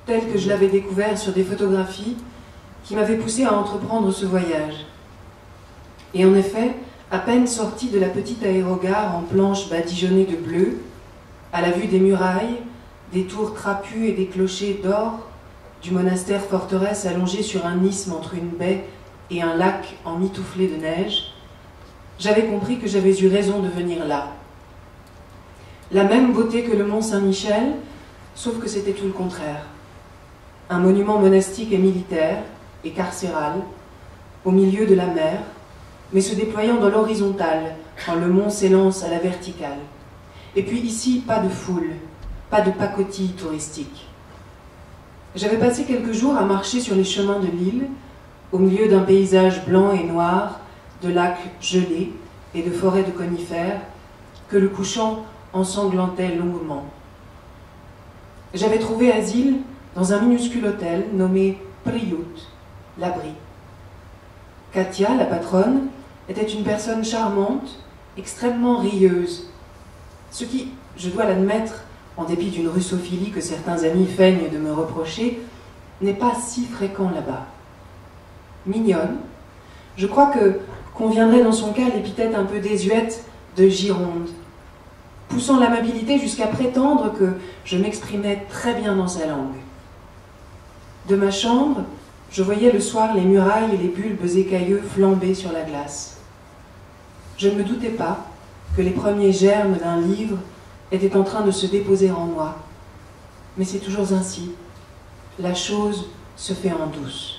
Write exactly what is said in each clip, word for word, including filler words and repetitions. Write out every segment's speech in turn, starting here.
tel que je l'avais découvert sur des photographies, qui m'avait poussé à entreprendre ce voyage. Et en effet, à peine sorti de la petite aérogare en planches badigeonnées de bleu, à la vue des murailles, des tours trapues et des clochers d'or, du monastère forteresse allongé sur un isthme entre une baie et un lac emmitouflé de neige, j'avais compris que j'avais eu raison de venir là. La même beauté que le mont Saint-Michel, sauf que c'était tout le contraire. Un monument monastique et militaire, et carcéral, au milieu de la mer, mais se déployant dans l'horizontale, quand le mont s'élance à la verticale. Et puis ici, pas de foule, pas de pacotille touristique. J'avais passé quelques jours à marcher sur les chemins de l'île, au milieu d'un paysage blanc et noir, de lacs gelés et de forêts de conifères, que le couchant ensanglantait longuement. J'avais trouvé asile dans un minuscule hôtel nommé Priut, l'abri. Katia, la patronne, était une personne charmante, extrêmement rieuse, ce qui, je dois l'admettre, en dépit d'une russophilie que certains amis feignent de me reprocher, n'est pas si fréquent là-bas. Mignonne, je crois que conviendrait dans son cas l'épithète un peu désuète de Gironde, poussant l'amabilité jusqu'à prétendre que je m'exprimais très bien dans sa langue. De ma chambre, je voyais le soir les murailles et les bulbes écailleux flamber sur la glace. Je ne me doutais pas que les premiers germes d'un livre étaient en train de se déposer en moi. Mais c'est toujours ainsi. La chose se fait en douce.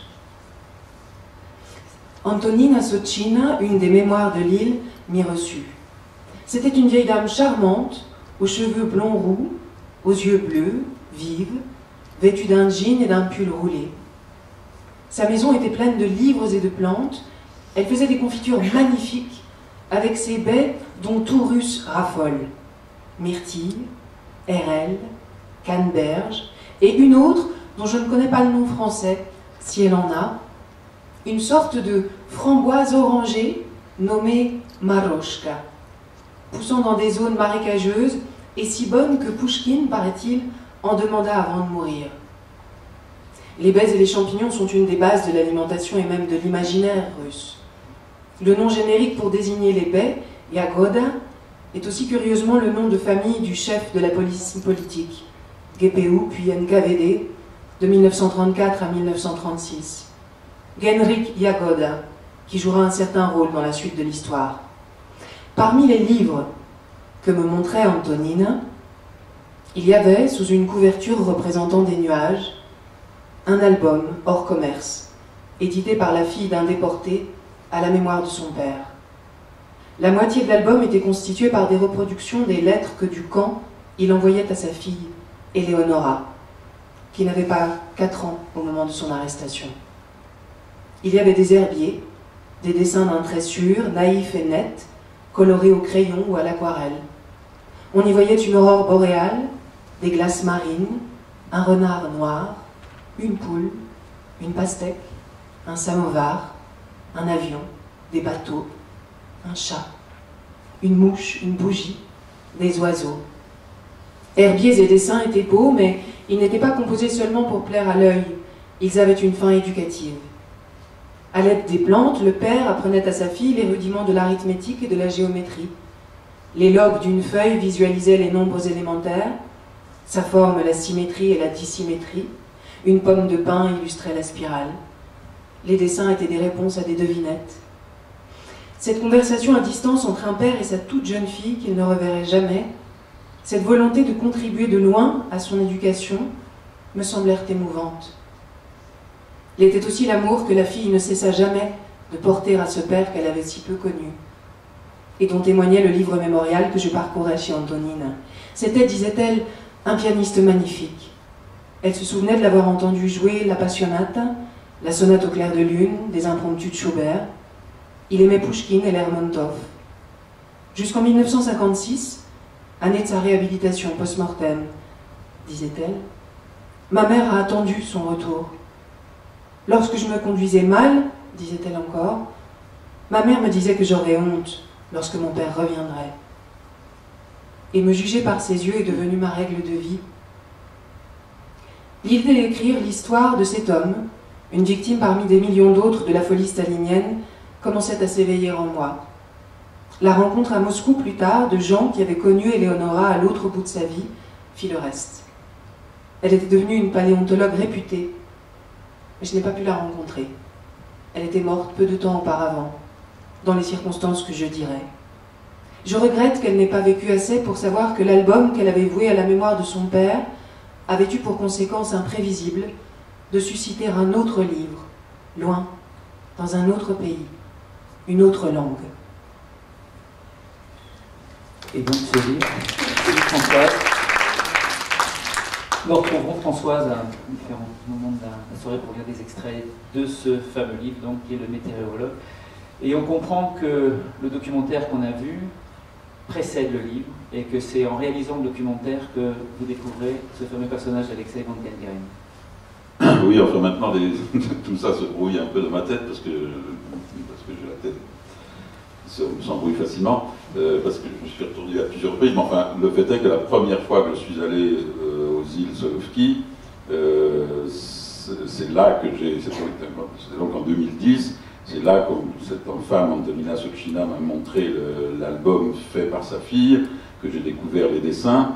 Antonina Socina, une des mémoires de l'île, m'y reçut. C'était une vieille dame charmante, aux cheveux blonds roux, aux yeux bleus, vives, vêtue d'un jean et d'un pull roulé. Sa maison était pleine de livres et de plantes. Elle faisait des confitures magnifiques avec ses baies dont tout russe raffole. Myrtille, érelle, canneberge, et une autre dont je ne connais pas le nom français, si elle en a, une sorte de framboise orangée nommée Maroshka, poussant dans des zones marécageuses et si bonne que Pouchkine, paraît-il, en demanda avant de mourir. Les baies et les champignons sont une des bases de l'alimentation et même de l'imaginaire russe. Le nom générique pour désigner les baies, Yagoda, est aussi curieusement le nom de famille du chef de la police politique, G P U puis N K V D, de mille neuf cent trente-quatre à mille neuf cent trente-six. Genrik Yagoda, qui jouera un certain rôle dans la suite de l'histoire. Parmi les livres que me montrait Antonina, il y avait, sous une couverture représentant des nuages, un album hors commerce, édité par la fille d'un déporté à la mémoire de son père. La moitié de l'album était constituée par des reproductions des lettres que du camp il envoyait à sa fille, Éléonora, qui n'avait pas quatre ans au moment de son arrestation. Il y avait des herbiers, des dessins d'un trait sûr, naïfs et nets, colorés au crayon ou à l'aquarelle. On y voyait une aurore boréale, des glaces marines, un renard noir, une poule, une pastèque, un samovar, un avion, des bateaux, un chat, une mouche, une bougie, des oiseaux. Herbiers et dessins étaient beaux, mais ils n'étaient pas composés seulement pour plaire à l'œil, ils avaient une fin éducative. À l'aide des plantes, le père apprenait à sa fille les rudiments de l'arithmétique et de la géométrie. Les lobes d'une feuille visualisaient les nombres élémentaires, sa forme la symétrie et la dissymétrie, une pomme de pin illustrait la spirale. Les dessins étaient des réponses à des devinettes. Cette conversation à distance entre un père et sa toute jeune fille qu'il ne reverrait jamais, cette volonté de contribuer de loin à son éducation, me semblèrent émouvantes. Il était aussi l'amour que la fille ne cessa jamais de porter à ce père qu'elle avait si peu connu, et dont témoignait le livre mémorial que je parcourais chez Antonine. C'était, disait-elle, un pianiste magnifique. Elle se souvenait de l'avoir entendu jouer la Passionata, la sonate au clair de lune, des impromptus de Schubert. Il aimait Pouchkine et Lermontov. Jusqu'en mille neuf cent cinquante-six, année de sa réhabilitation post-mortem, disait-elle, ma mère a attendu son retour. Lorsque je me conduisais mal, disait-elle encore, ma mère me disait que j'aurais honte lorsque mon père reviendrait. Et me juger par ses yeux est devenu ma règle de vie. L'idée d'écrire l'histoire de cet homme, une victime parmi des millions d'autres de la folie stalinienne, commençait à s'éveiller en moi. La rencontre à Moscou plus tard de gens qui avaient connu Éléonora à l'autre bout de sa vie fit le reste. Elle était devenue une paléontologue réputée, mais je n'ai pas pu la rencontrer. Elle était morte peu de temps auparavant, dans les circonstances que je dirais. Je regrette qu'elle n'ait pas vécu assez pour savoir que l'album qu'elle avait voué à la mémoire de son père avait eu pour conséquence imprévisible de susciter un autre livre, loin, dans un autre pays, une autre langue. Et donc ce livre, Françoise. Nous retrouverons Françoise à différents moments de la soirée pour lire des extraits de ce fameux livre, donc, qui est Le Météorologue. Et on comprend que le documentaire qu'on a vu précède le livre, et que c'est en réalisant le documentaire que vous découvrez ce fameux personnage d'Alexei Van Genderen. Oui, enfin maintenant, les... tout ça se brouille un peu dans ma tête, parce que, parce que j'ai la tête s'embrouille facilement, euh, parce que je me suis retourné à plusieurs reprises, mais enfin, le fait est que la première fois que je suis allé euh, aux îles Solovki, euh, c'est là que j'ai, c'est donc en deux mille dix, c'est là que cette femme, Antonina Sochina, m'a montré l'album fait par sa fille, que j'ai découvert les dessins,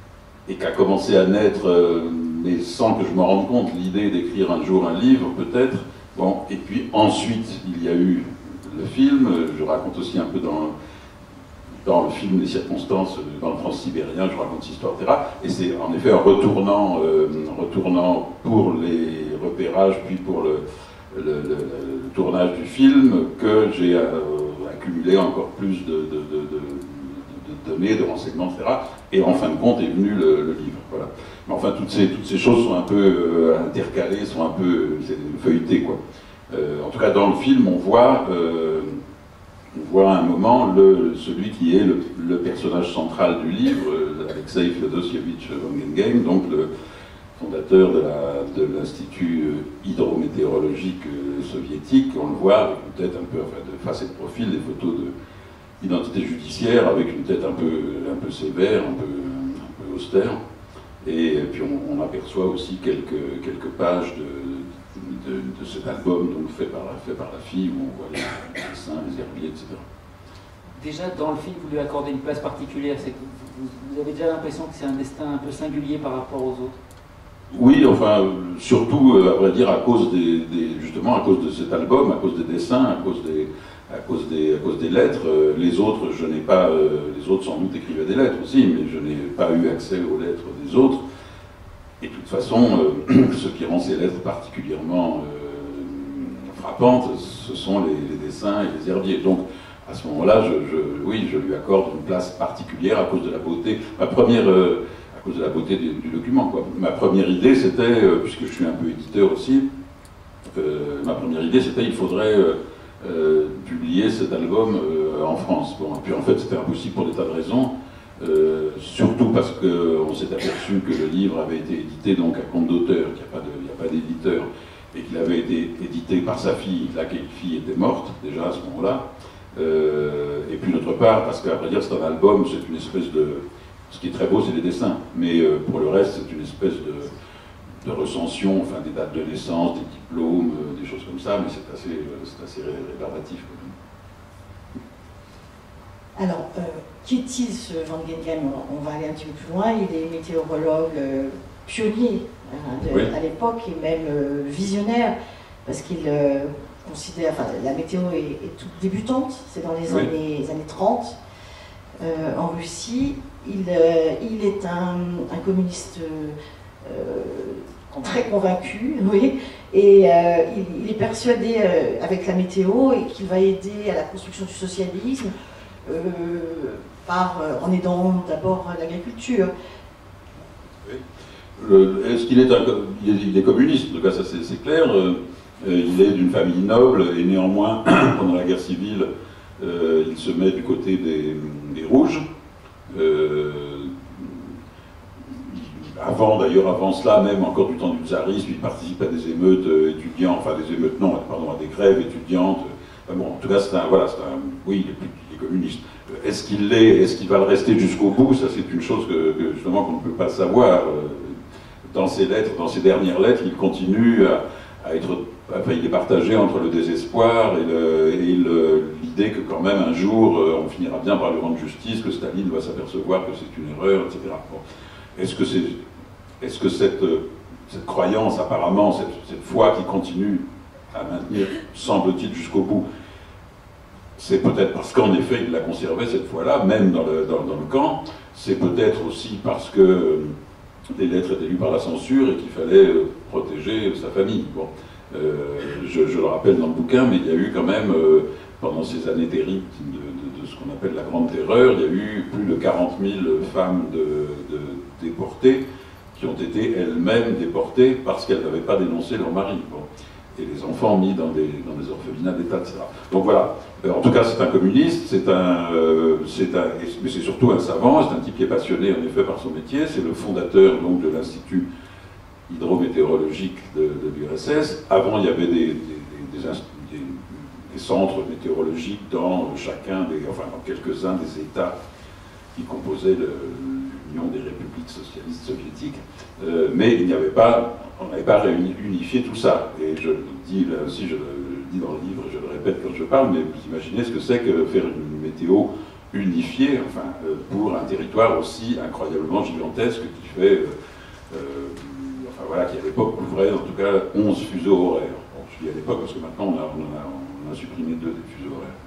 et qu'a commencé à naître, euh, mais sans que je me rende compte, l'idée d'écrire un jour un livre, peut-être. Bon, et puis ensuite, il y a eu le film, je raconte aussi un peu dans, dans le film les circonstances, dans le transsibérien, je raconte cette histoire, et cetera. Et c'est en effet en retournant, euh, retournant pour les repérages, puis pour le, le, le, le tournage du film, que j'ai euh, accumulé encore plus de, de, de, de, de données, de renseignements, et cetera. Et en fin de compte est venu le, le livre. Voilà. Mais enfin, toutes ces, toutes ces choses sont un peu euh, intercalées, sont un peu feuilletées, quoi. Euh, en tout cas, dans le film, on voit, euh, on voit à un moment le, celui qui est le, le personnage central du livre, euh, Alexei Féodosievitch Van Genderen, donc le fondateur de l'Institut hydrométéorologique euh, soviétique. On le voit avec une tête un peu, enfin, de face et de profil, des photos d'identité judiciaire, avec une tête un peu, un peu sévère, un peu, un peu austère. Et puis on, on aperçoit aussi quelques, quelques pages de De, de cet album donc, fait, par, fait par la fille, où on voit les, les dessins, les herbiers, et cetera. Déjà, dans le film, vous lui accordez une place particulière, c'est que vous, vous avez déjà l'impression que c'est un destin un peu singulier par rapport aux autres? Oui, enfin, surtout, à vrai dire, à cause des, des, justement, à cause de cet album, à cause des dessins, à cause des, à cause des, à cause des lettres. Les autres, je n'ai pas, les autres sans doute écrivaient des lettres aussi, mais je n'ai pas eu accès aux lettres des autres. Et de toute façon, euh, ce qui rend ces lettres particulièrement euh, frappantes, ce sont les, les dessins et les herbiers. Donc, à ce moment-là, je, je, oui, je lui accorde une place particulière à cause de la beauté. Ma première, euh, à cause de la beauté du, du document, quoi. Ma première idée, c'était, euh, puisque je suis un peu éditeur aussi, euh, ma première idée, c'était il faudrait euh, euh, publier cet album euh, en France. Bon, et puis en fait, c'était impossible pour des tas de raisons. Euh, surtout parce qu'on s'est aperçu que le livre avait été édité donc à compte d'auteur, qu'il n'y a pas d'éditeur, et qu'il avait été édité par sa fille, laquelle fille était morte déjà à ce moment-là. Euh, et puis d'autre part, parce qu'à vrai dire c'est un album, c'est une espèce de... Ce qui est très beau, c'est les dessins, mais euh, pour le reste, c'est une espèce de, de recension, enfin des dates de naissance, des diplômes, euh, des choses comme ça, mais c'est assez, euh, c'est assez rébarbatif. Alors, euh, qui est-il ce Van Genderen? On va aller un petit peu plus loin. Il est météorologue euh, pionnier hein, de, oui. à l'époque et même euh, visionnaire, parce qu'il euh, considère, enfin, la météo est, est toute débutante, c'est dans les, oui. années, les années trente euh, en Russie. Il, euh, il est un, un communiste euh, très convaincu, oui, et euh, il, il est persuadé euh, avec la météo et qu'il va aider à la construction du socialisme. Euh, par, euh, en aidant d'abord l'agriculture. Oui. Est-ce qu'il est, un, il est, il est communiste, en tout cas ça c'est clair. Euh, il est d'une famille noble et néanmoins, pendant la guerre civile, euh, il se met du côté des, des Rouges. Euh, avant d'ailleurs, avant cela, même encore du temps du tsarisme, il participe à des émeutes euh, étudiantes, enfin des émeutes, non, pardon, à des grèves étudiantes. Enfin, bon, en tout cas, c'est un, voilà, c'est un, oui, il est plus communiste. Est-ce qu'il l'est, est-ce qu'il va le rester jusqu'au bout? Ça, c'est une chose que, que justement qu'on ne peut pas savoir. dans ses lettres, dans ses dernières lettres, il continue à, à être, enfin, il est partagé entre le désespoir et l'idée que quand même un jour euh, on finira bien par lui rendre justice, que Staline va s'apercevoir que c'est une erreur, et cetera. Bon. Est-ce que, c'est, est-ce que cette, cette croyance, apparemment, cette, cette foi qui continue à maintenir, semble-t-il, jusqu'au bout, c'est peut-être parce qu'en effet il l'a conservée cette fois-là, même dans le, dans, dans le camp, c'est peut-être aussi parce que les lettres étaient lues par la censure et qu'il fallait protéger sa famille. Bon. Euh, je, je le rappelle dans le bouquin, mais il y a eu quand même, euh, pendant ces années terribles de, de, de ce qu'on appelle la Grande Terreur, il y a eu plus de quarante mille femmes de, de déportées qui ont été elles-mêmes déportées parce qu'elles n'avaient pas dénoncé leur mari. Bon. Et les enfants mis dans des, dans des orphelinats d'État, et cetera. Donc voilà, euh, en tout cas c'est un communiste, c'est un, euh, c'est un, mais c'est surtout un savant, c'est un type qui est passionné en effet par son métier, c'est le fondateur donc de l'Institut hydrométéorologique de, de l'U R S S. Avant il y avait des, des, des, des, des centres météorologiques dans chacun, des, enfin dans quelques-uns des États qui composaient l'Union des républiques socialistes soviétiques, euh, mais il n'y avait pas... on n'avait pas unifié tout ça. Et je le dis là aussi, je le dis dans le livre, je le répète quand je parle, mais vous imaginez ce que c'est que faire une météo unifiée, enfin, euh, pour un territoire aussi incroyablement gigantesque qui fait, euh, euh, enfin voilà, qui à l'époque couvrait en tout cas onze fuseaux horaires. Bon, je dis à l'époque parce que maintenant on a, on a, on a supprimé deux des fuseaux horaires.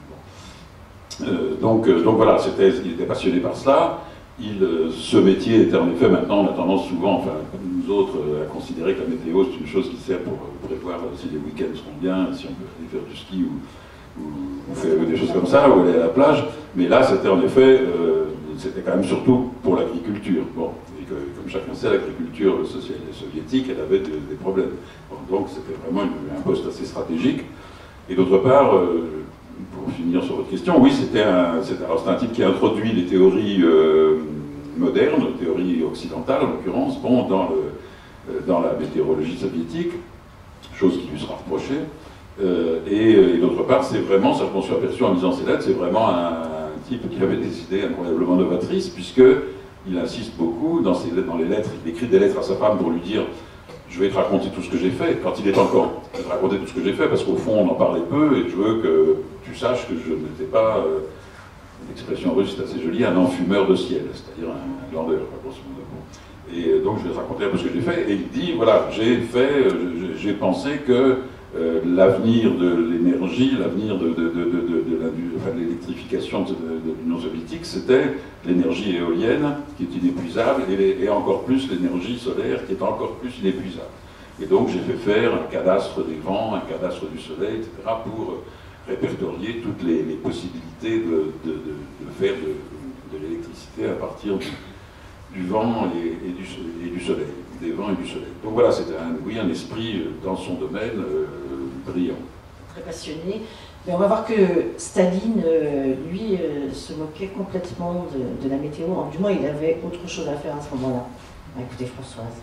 Bon. Euh, donc, euh, donc voilà, c'était, il était passionné par cela. Il, euh, ce métier était en effet, maintenant on a tendance souvent, enfin comme nous autres, euh, à considérer que la météo c'est une chose qui sert pour euh, prévoir euh, si les week-ends seront bien, si on peut aller faire du ski ou, ou, ou faire des choses comme ça, ou aller à la plage. Mais là c'était en effet, euh, c'était quand même surtout pour l'agriculture. Bon, et que, comme chacun sait, l'agriculture soviétique, elle avait de, des problèmes. Bon, donc c'était vraiment une, un poste assez stratégique. Et d'autre part, euh, pour finir sur votre question, oui, c'était un, un, un type qui a introduit les théories euh, modernes, les théories occidentales en l'occurrence, bon, dans, le, dans la météorologie soviétique, chose qui lui sera reprochée. Euh, et, et d'autre part, c'est vraiment, ça je m'en suis aperçu en lisant ces lettres, c'est vraiment un, un type qui avait des idées incroyablement novatrices, puisqu'il insiste beaucoup dans, ses, dans les lettres, il écrit des lettres à sa femme pour lui dire je vais te raconter tout ce que j'ai fait, quand il est encore, je vais te raconter tout ce que j'ai fait, parce qu'au fond, on en parlait peu, et je veux que tu saches que je n'étais pas, euh, l'expression russe est assez jolie, un enfumeur de ciel, c'est-à-dire un glandeur, grosso modo. Et donc, je vais te raconter un peu ce que j'ai fait, et il dit, voilà, j'ai fait, j'ai pensé que euh, l'avenir de l'énergie, l'avenir de, de, de, de, de, de, de, enfin, de l'électrification de, de, de l'Union soviétique, c'était l'énergie éolienne, qui est inépuisable, et, les, et encore plus l'énergie solaire, qui est encore plus inépuisable. Et donc j'ai fait faire un cadastre des vents, un cadastre du soleil, et cetera, pour répertorier toutes les, les possibilités de, de, de, de faire de, de l'électricité à partir du, du vent et, et, du, et du soleil, des vents et du soleil. Donc voilà, c'était un, oui, un esprit dans son domaine euh, brillant. Très passionné. Mais on va voir que Staline, euh, lui, euh, se moquait complètement de, de la météo. Du moins, il avait autre chose à faire à ce moment-là. Bah, écoutez, Françoise.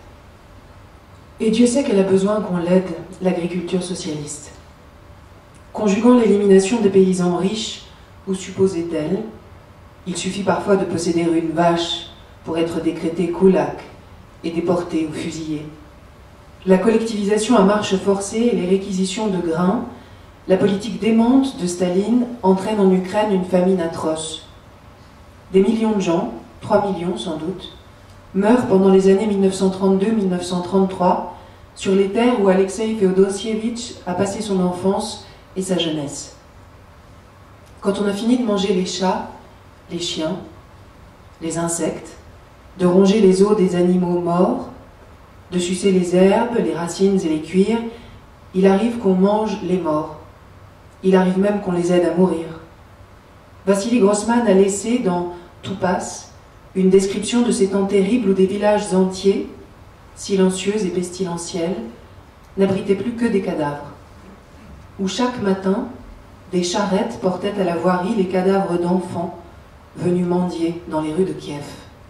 Et Dieu sait qu'elle a besoin qu'on l'aide, l'agriculture socialiste. Conjuguant l'élimination des paysans riches ou supposés tels, il suffit parfois de posséder une vache pour être décrété kulak et déporté ou fusillé. La collectivisation à marche forcée et les réquisitions de grains, la politique démente de Staline entraîne en Ukraine une famine atroce. Des millions de gens, trois millions sans doute, meurent pendant les années mille neuf cent trente-deux à mille neuf cent trente-trois sur les terres où Alexei Féodosievitch a passé son enfance et sa jeunesse. Quand on a fini de manger les chats, les chiens, les insectes, de ronger les os des animaux morts, de sucer les herbes, les racines et les cuirs, il arrive qu'on mange les morts. Il arrive même qu'on les aide à mourir. Vassili Grossman a laissé dans Tout passe une description de ces temps terribles où des villages entiers, silencieux et pestilentiels, n'abritaient plus que des cadavres. Où chaque matin, des charrettes portaient à la voirie les cadavres d'enfants venus mendier dans les rues de Kiev.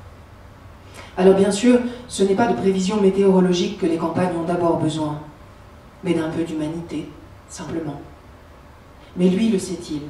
Alors bien sûr, ce n'est pas de prévisions météorologiques que les campagnes ont d'abord besoin, mais d'un peu d'humanité, simplement. Mais lui, le sait-il.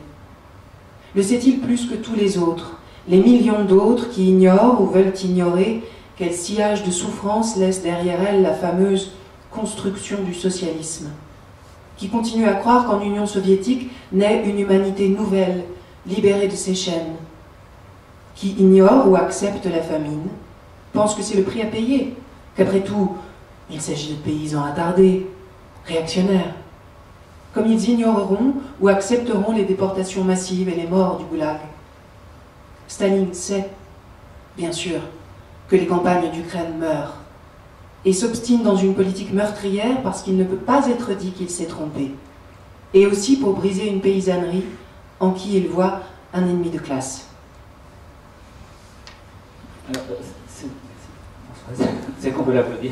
Le sait-il plus que tous les autres, les millions d'autres qui ignorent ou veulent ignorer quel sillage de souffrance laisse derrière elle la fameuse construction du socialisme, qui continue à croire qu'en Union soviétique naît une humanité nouvelle, libérée de ses chaînes, qui ignore ou accepte la famine, pense que c'est le prix à payer, qu'après tout, il s'agit de paysans attardés, réactionnaires, comme ils ignoreront ou accepteront les déportations massives et les morts du goulag. Staline sait, bien sûr, que les campagnes d'Ukraine meurent, et s'obstine dans une politique meurtrière parce qu'il ne peut pas être dit qu'il s'est trompé, et aussi pour briser une paysannerie en qui il voit un ennemi de classe. C'est qu'on peut l'applaudir.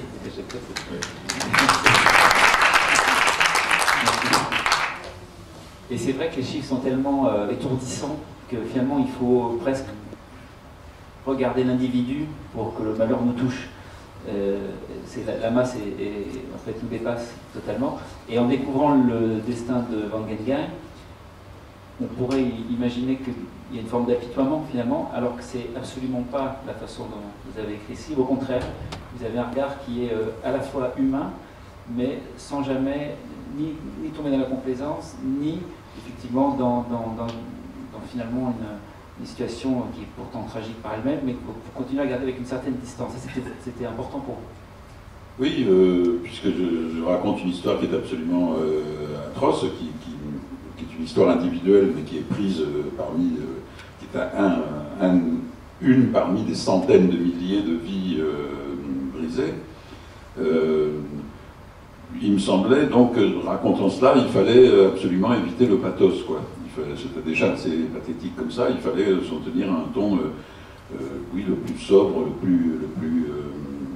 Et c'est vrai que les chiffres sont tellement euh, étourdissants que finalement il faut presque regarder l'individu pour que le malheur nous touche. Euh, la, la masse est, est, en fait nous dépasse totalement. Et en découvrant le destin de Wangenheim, on pourrait imaginer qu'il y a une forme d'apitoiement finalement, alors que c'est absolument pas la façon dont vous avez écrit ici. Au contraire, vous avez un regard qui est euh, à la fois humain, mais sans jamais ni, ni tomber dans la complaisance, ni effectivement dans, dans, dans, dans finalement une, une situation qui est pourtant tragique par elle-même, mais pour, pour continuer à regarder avec une certaine distance. C'était important pour vous. Oui, euh, puisque je, je raconte une histoire qui est absolument euh, atroce, qui, qui, qui est une histoire individuelle, mais qui est prise euh, parmi, euh, qui est un, un, une parmi des centaines de milliers de vies euh, brisées. Euh, il me semblait donc, racontant cela, il fallait absolument éviter le pathos, quoi. C'était déjà assez pathétique comme ça, il fallait s'en tenir à un ton, euh, euh, oui, le plus sobre, le plus, le plus, euh,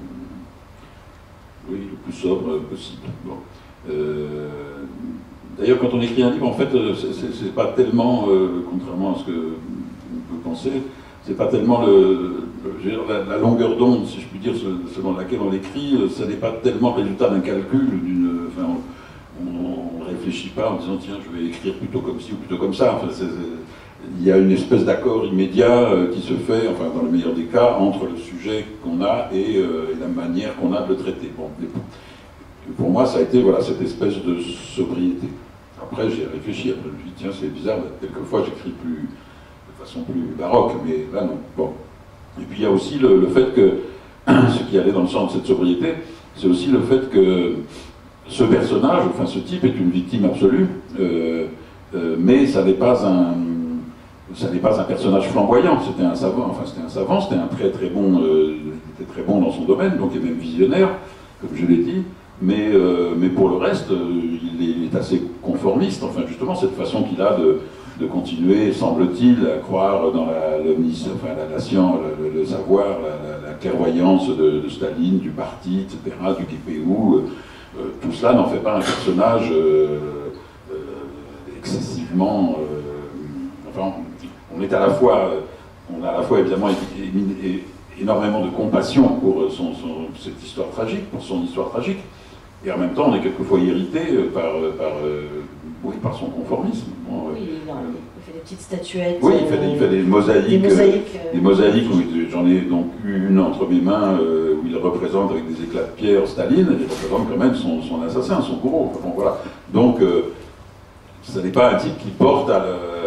oui, le plus sobre possible. Bon. Euh, D'ailleurs, quand on écrit un livre, en fait, c'est pas tellement, euh, contrairement à ce que on peut penser, c'est pas tellement le, le, la, la longueur d'onde, si je puis dire, selon laquelle on l'écrit, ce n'est pas tellement le résultat d'un calcul, d'une, enfin, on ne réfléchit pas en disant tiens, je vais écrire plutôt comme ci ou plutôt comme ça. Enfin, c'est, c'est, il y a une espèce d'accord immédiat euh, qui se fait, enfin, dans le meilleur des cas, entre le sujet qu'on a et, euh, et la manière qu'on a de le traiter. Bon, pour moi, ça a été voilà, cette espèce de sobriété. Après, j'ai réfléchi, après, je me suis dit tiens, c'est bizarre, quelquefois j'écris plus. de façon plus baroque, mais là non. Bon. Et puis il y a aussi le, le fait que, ce qui allait dans le sens de cette sobriété, c'est aussi le fait que ce personnage, enfin ce type, est une victime absolue, euh, euh, mais ça n'est pas un, ça n'est pas un personnage flamboyant. C'était un savant, enfin c'était un savant, c'était un très très bon, euh, il était très bon dans son domaine, donc il est même visionnaire, comme je l'ai dit. Mais, euh, mais pour le reste, euh, il, est, il est assez conformiste. Enfin justement cette façon qu'il a de de continuer, semble-t-il, à croire dans la, enfin, la nation, le, le savoir, la, la, la clairvoyance de, de Staline, du parti, et cetera, du G P U. Euh, tout cela n'en fait pas un personnage euh, euh, excessivement... Euh, enfin, on est à la fois... On a à la fois, évidemment, énormément de compassion pour son, son, cette histoire tragique, pour son histoire tragique, et en même temps, on est quelquefois irrité par... par Oui, par son conformisme. Bon, oui, non, euh, il fait des petites statuettes. Oui, il fait des, il fait des mosaïques. Des mosaïques, euh, des mosaïques où j'en ai donc eu une entre mes mains euh, où il représente avec des éclats de pierre Staline, et il représente quand même son, son assassin, son bourreau. Bon, voilà. Donc, euh, ce n'est pas un type qui porte à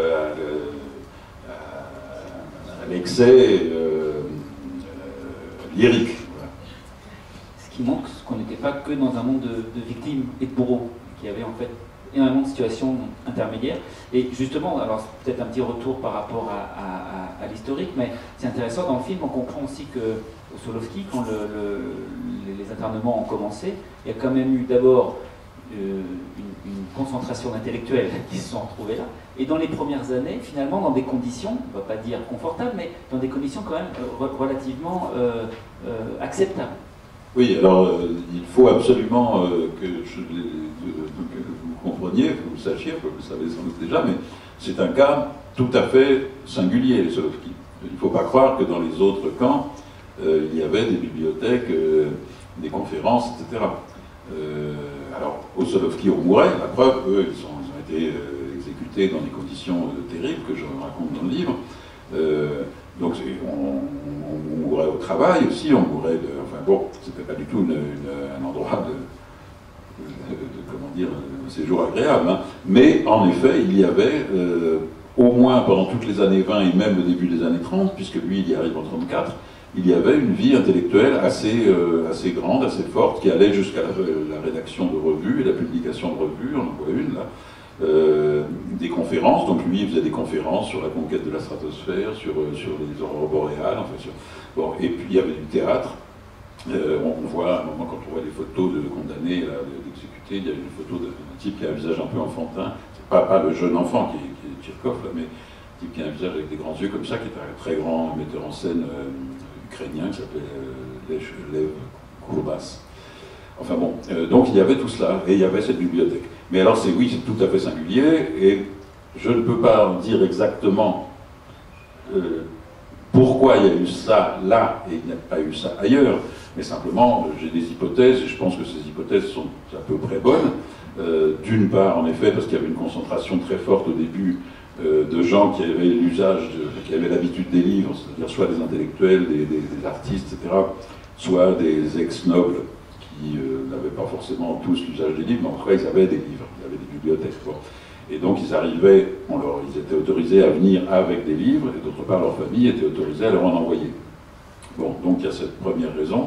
l'excès euh, euh, lyrique. Voilà. Ce qui montre qu'on n'était pas que dans un monde de, de victimes et de bourreaux, qu'il y avait en fait énormément de situations intermédiaires. Et justement, alors c'est peut-être un petit retour par rapport à, à, à, à l'historique, mais c'est intéressant, dans le film, on comprend aussi que au Solovki, quand le, le, les internements ont commencé, il y a quand même eu d'abord euh, une, une concentration d'intellectuels qui se sont retrouvés là, et dans les premières années, finalement, dans des conditions, on ne va pas dire confortables, mais dans des conditions quand même euh, relativement euh, euh, acceptables. Oui, alors euh, il faut absolument euh, que, je, que, que vous compreniez, que vous sachiez, que vous le savez sans doute déjà, mais c'est un cas tout à fait singulier, les Solovki. Il ne faut pas croire que dans les autres camps, euh, il y avait des bibliothèques, euh, des conférences, et cetera. Euh, alors, au Solovki, on mourait, la preuve, eux, ils, sont, ils ont été euh, exécutés dans des conditions euh, terribles, que je raconte dans le livre. Euh, Donc on, on mourait au travail aussi, on mourait de... Enfin bon, c'était pas du tout une, une, un endroit de, de, de, comment dire, un séjour agréable. Hein. Mais en effet, il y avait, euh, au moins pendant toutes les années vingt et même le début des années trente, puisque lui il y arrive en trente-quatre, il y avait une vie intellectuelle assez, euh, assez grande, assez forte, qui allait jusqu'à la, la rédaction de revues et la publication de revues, on en voit une là, euh, des conférences. Donc lui il faisait des conférences sur la conquête de la stratosphère, sur, sur les aurores boréales, enfin sur... Bon, et puis il y avait du théâtre. Euh, on voit à un moment, quand on voit des photos de condamnés, d'exécutés, il y a une photo d'un type qui a un visage un peu enfantin, c'est pas, pas le jeune enfant qui est, qui est Tchirkov, là, mais un type qui a un visage avec des grands yeux comme ça, qui est un très grand metteur en scène euh, ukrainien qui s'appelait euh, Lev Kourbas. Enfin bon, euh, donc il y avait tout cela, et il y avait cette bibliothèque. Mais alors c'est oui, c'est tout à fait singulier, et je ne peux pas dire exactement euh, pourquoi il y a eu ça là et il n'y a pas eu ça ailleurs, mais simplement j'ai des hypothèses, et je pense que ces hypothèses sont à peu près bonnes. Euh, D'une part, en effet, parce qu'il y avait une concentration très forte au début euh, de gens qui avaient l'usage, qui avaient l'habitude des livres, c'est-à-dire soit des intellectuels, des, des, des artistes, et cetera, soit des ex-nobles qui euh, n'avaient pas forcément tous l'usage des livres, mais en tout cas ils avaient des livres, ils avaient des bibliothèques. Bon. Et donc ils arrivaient, on leur, ils étaient autorisés à venir avec des livres, et d'autre part leur famille était autorisée à leur en envoyer. Bon, donc il y a cette première raison.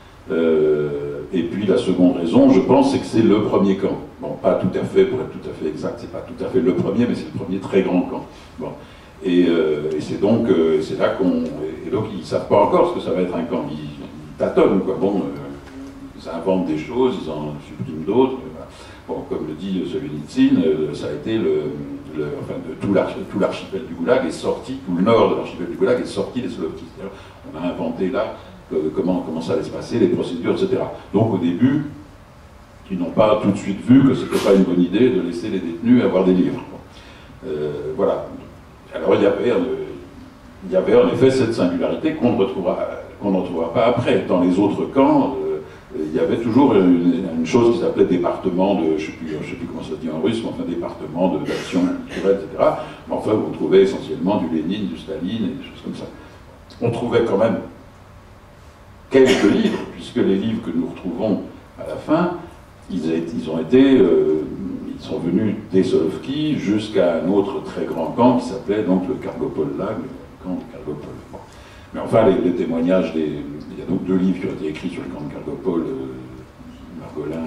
Euh, et puis la seconde raison, je pense, c'est que c'est le premier camp. Bon, pas tout à fait, pour être tout à fait exact, c'est pas tout à fait le premier, mais c'est le premier très grand camp. Bon. Et, euh, et c'est donc, euh, c'est là qu'on... Et donc ils ne savent pas encore ce que ça va être un camp. Ils, ils tâtonnent, quoi. Bon, euh, ils inventent des choses, ils en suppriment d'autres. Bon, comme le dit Solzhenitsyn, euh, ça a été le... le enfin, de, tout l'archipel du Goulag est sorti, tout le nord de l'archipel du Goulag est sorti des Solovki. On a inventé là euh, comment, comment ça allait se passer, les procédures, et cetera. Donc au début, ils n'ont pas tout de suite vu que ce n'était pas une bonne idée de laisser les détenus avoir des livres. Euh, voilà. Alors il y avait, euh, il y avait en effet cette singularité qu'on ne retrouvera, qu'on ne retrouvera pas après. Dans les autres camps, euh, il y avait toujours une, une chose qui s'appelait département de, je ne sais plus, je sais plus comment ça se dit en russe, mais enfin département d'action culturelle, et cetera. Mais enfin, vous trouvez essentiellement du Lénine, du Staline et des choses comme ça. On trouvait quand même quelques livres, puisque les livres que nous retrouvons à la fin, ils, a, ils ont été, euh, ils sont venus des Solovki jusqu'à un autre très grand camp qui s'appelait donc le Kargopol-Lag, le camp de Kargopol. Bon. Mais enfin, les, les témoignages des... Il y a donc deux livres qui ont été écrits sur le camp de Kargopol, euh, Margolin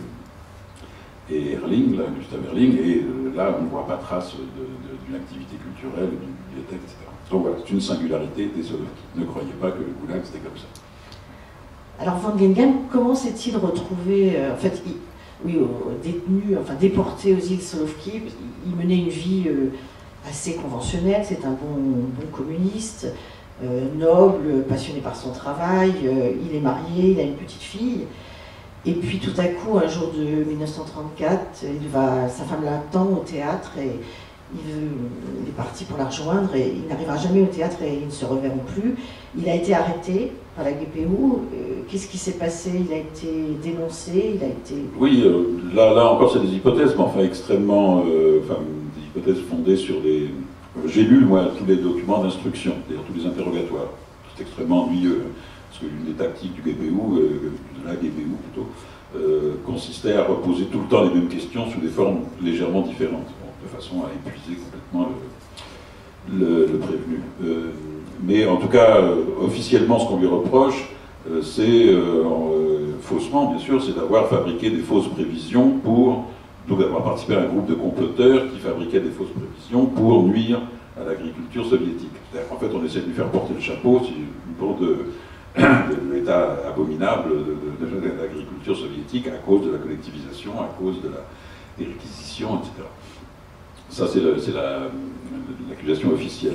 et, et Erling, là, Gustave Erling, et euh, là, on ne voit pas trace d'une activité culturelle, d'une bibliothèque, et cetera. Donc voilà, c'est une singularité des Solovki. Ne croyez pas que le Goulag, c'était comme ça. Alors, Van Gengen, comment s'est-il retrouvé, euh, en fait, il, oui, euh, détenu, enfin déporté aux îles Solovki? Il menait une vie euh, assez conventionnelle, c'est un bon, bon communiste, euh, noble, passionné par son travail, euh, il est marié, il a une petite fille, et puis tout à coup, un jour de mille neuf cent trente-quatre, il va, sa femme l'attend au théâtre, et il, il est parti pour la rejoindre, et il n'arrivera jamais au théâtre, et ils ne se reverront plus. Il a été arrêté par la G P U. Euh, Qu'est-ce qui s'est passé? Il a été dénoncé, il a été... Oui, euh, là, là encore c'est des hypothèses, mais enfin extrêmement... Euh, enfin, des hypothèses fondées sur des... J'ai lu, moi, tous les documents d'instruction, c'est-à-dire tous les interrogatoires. C'est extrêmement ennuyeux, parce que l'une des tactiques du G P U, euh, de la G P U plutôt, euh, consistait à reposer tout le temps les mêmes questions sous des formes légèrement différentes, bon, de façon à épuiser complètement le, le, le prévenu. Euh, mais en tout cas, euh, officiellement, ce qu'on lui reproche, euh, c'est, euh, euh, faussement bien sûr, c'est d'avoir fabriqué des fausses prévisions pour... donc d'avoir participé à un groupe de comploteurs qui fabriquaient des fausses prévisions pour nuire à l'agriculture soviétique. En fait, on essaie de lui faire porter le chapeau pour de, de l'état abominable de, de, de l'agriculture soviétique à cause de la collectivisation, à cause de la, des réquisitions, et cetera. Ça, c'est l'accusation officielle.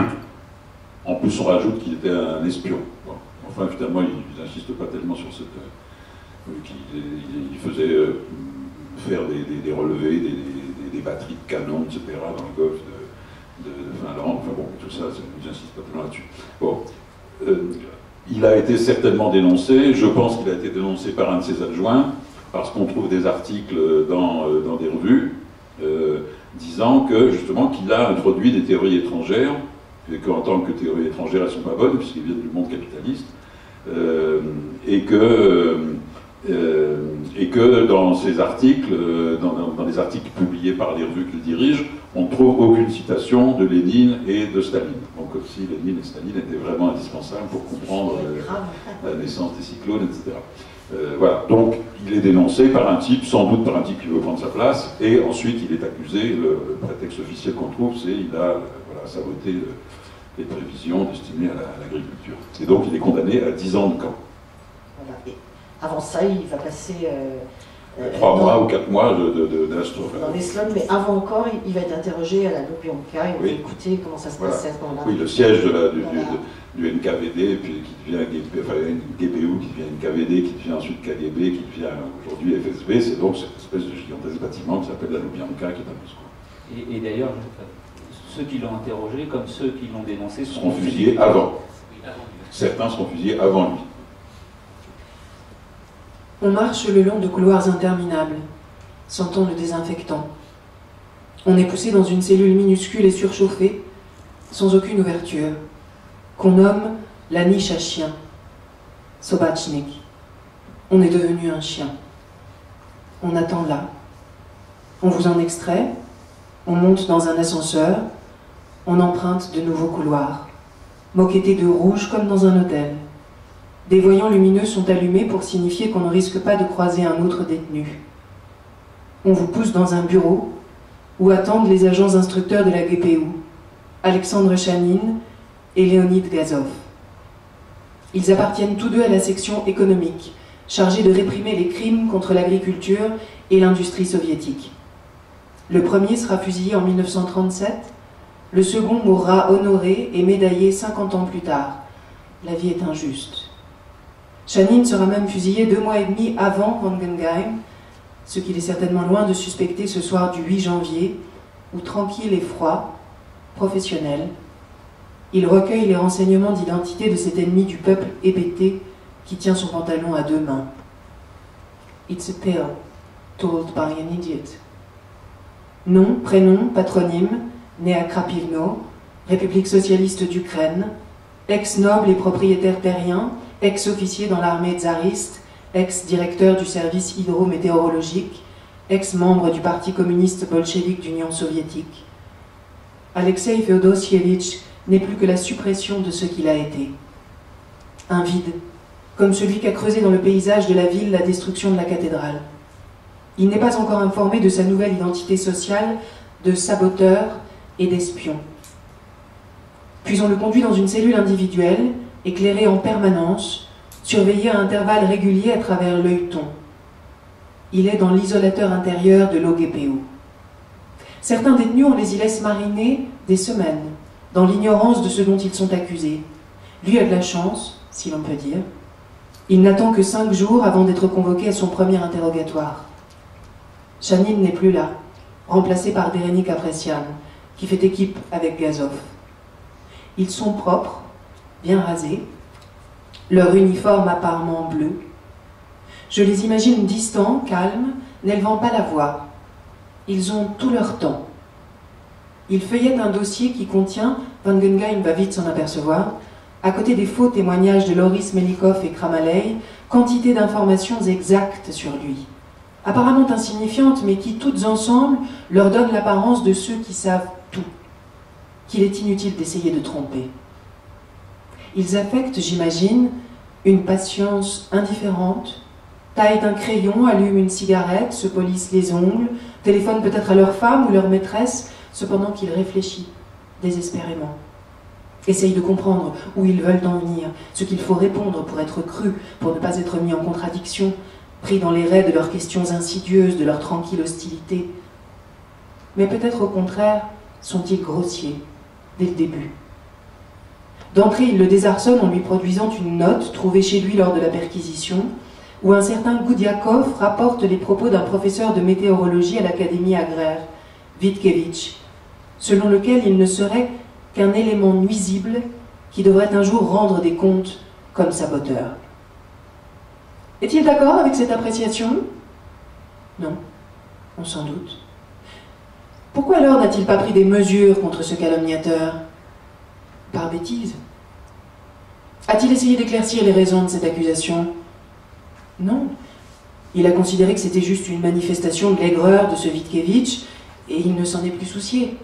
En plus, on rajoute qu'il était un espion. Bon. Enfin, finalement, il n'insiste pas tellement sur cette... Euh, qu'il il faisait... Euh, faire des, des, des relevés, des, des, des batteries de canons, et cetera, dans le golfe de, de, de Finlande. Enfin bon, tout ça, j'insiste pas tellement là-dessus. Bon, euh, il a été certainement dénoncé. Je pense qu'il a été dénoncé par un de ses adjoints, parce qu'on trouve des articles dans, dans des revues euh, disant que, justement, qu'il a introduit des théories étrangères et qu'en tant que théorie étrangère, elles ne sont pas bonnes, puisqu'elles viennent du monde capitaliste, euh, et que... Euh, et que dans ces articles, dans, dans, dans les articles publiés par les revues qu'il dirige, on ne trouve aucune citation de Lénine et de Staline. Donc comme si Lénine et Staline étaient vraiment indispensables pour comprendre euh, la naissance des cyclones, et cetera. Euh, voilà, donc il est dénoncé par un type, sans doute par un type qui veut prendre sa place, et ensuite il est accusé, le, le prétexte officiel qu'on trouve, c'est qu'il a euh, voilà, saboté le, les prévisions destinées à l'agriculture. La, et donc il est condamné à dix ans de camp. Voilà. Et avant ça, il va passer... Euh, euh, Trois dans, mois ou quatre mois de, de, de, de dans les slums, mais avant encore, il, il va être interrogé à la Lubyanka, et on oui. va écouter comment ça se Voilà. passait à ce moment-là. Oui, le siège de la, du, voilà. du, du N K V D, puis qui devient enfin, G B U, qui devient N K V D, qui devient ensuite K G B, qui devient aujourd'hui F S B, c'est donc cette espèce de gigantesque bâtiment qui s'appelle la Lubyanka, qui est à Moscou. Et, et d'ailleurs, ceux qui l'ont interrogé, comme ceux qui l'ont dénoncé, seront fusillés avant. Certains seront fusillés avant lui. On marche le long de couloirs interminables, sentant le désinfectant. On est poussé dans une cellule minuscule et surchauffée, sans aucune ouverture, qu'on nomme la niche à chien, Sobachnik. On est devenu un chien. On attend là. On vous en extrait, on monte dans un ascenseur, on emprunte de nouveaux couloirs, moquettés de rouge comme dans un hôtel. Des voyants lumineux sont allumés pour signifier qu'on ne risque pas de croiser un autre détenu. On vous pousse dans un bureau où attendent les agents instructeurs de la G P U, Alexandre Chanine et Léonid Gazov. Ils appartiennent tous deux à la section économique, chargée de réprimer les crimes contre l'agriculture et l'industrie soviétique. Le premier sera fusillé en mille neuf cent trente-sept, le second mourra honoré et médaillé cinquante ans plus tard. La vie est injuste. Chanine sera même fusillé deux mois et demi avant Wangenheim, ce qu'il est certainement loin de suspecter ce soir du huit janvier, où tranquille et froid, professionnel, il recueille les renseignements d'identité de cet ennemi du peuple hébété qui tient son pantalon à deux mains. It's a tale told by an idiot. Nom, prénom, patronyme, né à Krapivno, République socialiste d'Ukraine, ex-noble et propriétaire terrien, ex-officier dans l'armée tsariste, ex-directeur du service hydrométéorologique, ex-membre du Parti communiste bolchevique d'Union soviétique. Alexei Féodosievitch n'est plus que la suppression de ce qu'il a été. Un vide, comme celui qu'a creusé dans le paysage de la ville la destruction de la cathédrale. Il n'est pas encore informé de sa nouvelle identité sociale de saboteur et d'espion. Puis on le conduit dans une cellule individuelle, éclairée en permanence, surveillée à intervalles réguliers à travers l'œilleton. Il est dans l'isolateur intérieur de l'O G P U. Certains détenus, on les y laisse mariner des semaines, dans l'ignorance de ce dont ils sont accusés. Lui a de la chance, si l'on peut dire. Il n'attend que cinq jours avant d'être convoqué à son premier interrogatoire. Chanine n'est plus là, remplacé par Derenik Apressian, qui fait équipe avec Gazov. Ils sont propres, bien rasés, leur uniforme apparemment bleu. Je les imagine distants, calmes, n'élevant pas la voix. Ils ont tout leur temps. Ils feuillettent un dossier qui contient, Wangenheim va vite s'en apercevoir, à côté des faux témoignages de Loris Melikov et Kramaley, quantité d'informations exactes sur lui, apparemment insignifiantes, mais qui, toutes ensemble, leur donnent l'apparence de ceux qui savent tout, qu'il est inutile d'essayer de tromper. Ils affectent, j'imagine, une patience indifférente, taillent un crayon, allument une cigarette, se polissent les ongles, téléphonent peut-être à leur femme ou leur maîtresse, cependant qu'ils réfléchissent désespérément. Essayent de comprendre où ils veulent en venir, ce qu'il faut répondre pour être cru, pour ne pas être mis en contradiction, pris dans les raies de leurs questions insidieuses, de leur tranquille hostilité. Mais peut-être au contraire, sont-ils grossiers, dès le début. D'entrée, il le désarçonne en lui produisant une note trouvée chez lui lors de la perquisition, où un certain Goudiakov rapporte les propos d'un professeur de météorologie à l'Académie agraire, Vitkevitch, selon lequel il ne serait qu'un élément nuisible qui devrait un jour rendre des comptes comme saboteur. Est-il d'accord avec cette appréciation? Non, on s'en doute. Pourquoi alors n'a-t-il pas pris des mesures contre ce calomniateur? bêtise. A-t-il essayé d'éclaircir les raisons de cette accusation? Non. Il a considéré que c'était juste une manifestation de l'aigreur de ce Witkiewicz, et il ne s'en est plus soucié.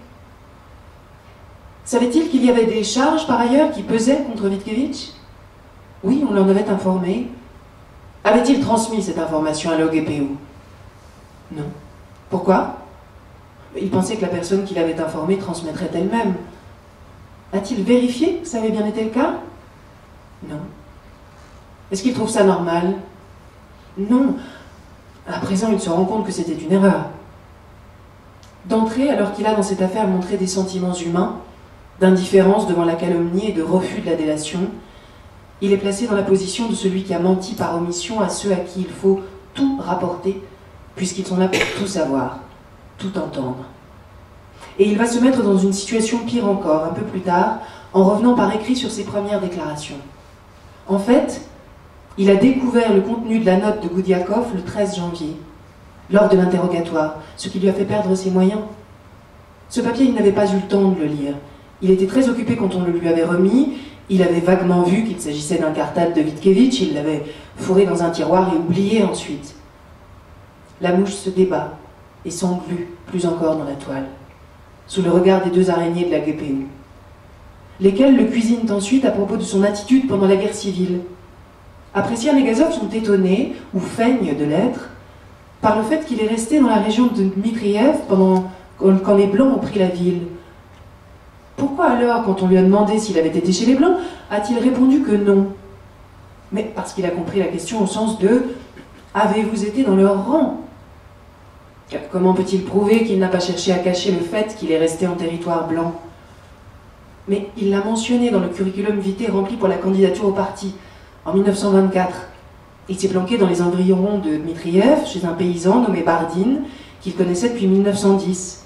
Savait-il qu'il y avait des charges, par ailleurs, qui pesaient contre Witkiewicz? Oui, on l'en avait informé. Avait-il transmis cette information à l'O G P U? Non. Pourquoi? Il pensait que la personne qui l'avait informé transmettrait elle-même. A-t-il vérifié que ça avait bien été le cas? Non. Est-ce qu'il trouve ça normal? Non. À présent, il se rend compte que c'était une erreur. D'entrée, alors qu'il a dans cette affaire montré des sentiments humains, d'indifférence devant la calomnie et de refus de la délation, il est placé dans la position de celui qui a menti par omission à ceux à qui il faut tout rapporter, puisqu'ils sont là pour tout savoir, tout entendre. Et il va se mettre dans une situation pire encore, un peu plus tard, en revenant par écrit sur ses premières déclarations. En fait, il a découvert le contenu de la note de Goudiakov le treize janvier, lors de l'interrogatoire, ce qui lui a fait perdre ses moyens. Ce papier, il n'avait pas eu le temps de le lire. Il était très occupé quand on le lui avait remis. Il avait vaguement vu qu'il s'agissait d'un cartable de Witkiewicz. Il l'avait fourré dans un tiroir et oublié ensuite. La mouche se débat et s'englue plus encore dans la toile, sous le regard des deux araignées de la G P U, lesquelles le cuisinent ensuite à propos de son attitude pendant la guerre civile. Apressian et Gazov sont étonnés, ou feignent de l'être, par le fait qu'il est resté dans la région de Dmitriev pendant quand les Blancs ont pris la ville. Pourquoi alors, quand on lui a demandé s'il avait été chez les Blancs, a-t-il répondu que non? Mais parce qu'il a compris la question au sens de « avez-vous été dans leur rang ?» Comment peut-il prouver qu'il n'a pas cherché à cacher le fait qu'il est resté en territoire blanc? Mais il l'a mentionné dans le curriculum vitae rempli pour la candidature au parti, en mille neuf cent vingt-quatre. Il s'est planqué dans les environs de Dmitriev, chez un paysan nommé Bardine, qu'il connaissait depuis mille neuf cent dix.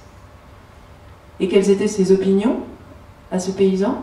Et quelles étaient ses opinions à ce paysan?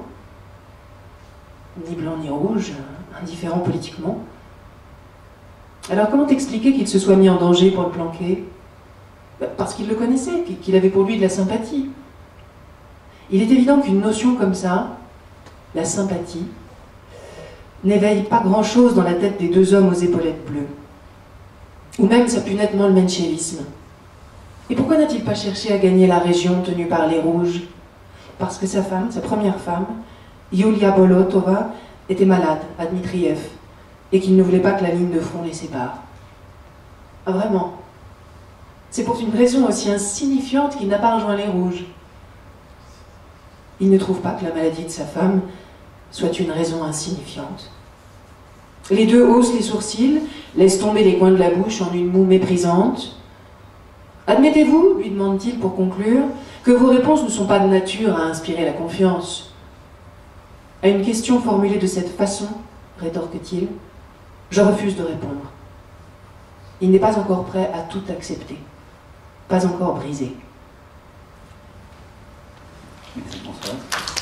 Ni blanc ni rouge, indifférent politiquement. Alors comment expliquer qu'il se soit mis en danger pour le planquer? Parce qu'il le connaissait, qu'il avait pour lui de la sympathie. Il est évident qu'une notion comme ça, la sympathie, n'éveille pas grand-chose dans la tête des deux hommes aux épaulettes bleues. Ou même ça pue nettement le menchevisme. Et pourquoi n'a-t-il pas cherché à gagner la région tenue par les Rouges? Parce que sa femme, sa première femme, Yulia Bolotova, était malade à Dmitriev, et qu'il ne voulait pas que la ligne de front les sépare. Ah, vraiment? C'est pour une raison aussi insignifiante qu'il n'a pas rejoint les Rouges. Il ne trouve pas que la maladie de sa femme soit une raison insignifiante. Les deux haussent les sourcils, laissent tomber les coins de la bouche en une moue méprisante. Admettez-vous, lui demande-t-il pour conclure, que vos réponses ne sont pas de nature à inspirer la confiance. À une question formulée de cette façon, rétorque-t-il, je refuse de répondre. Il n'est pas encore prêt à tout accepter, pas encore brisé. Merci François.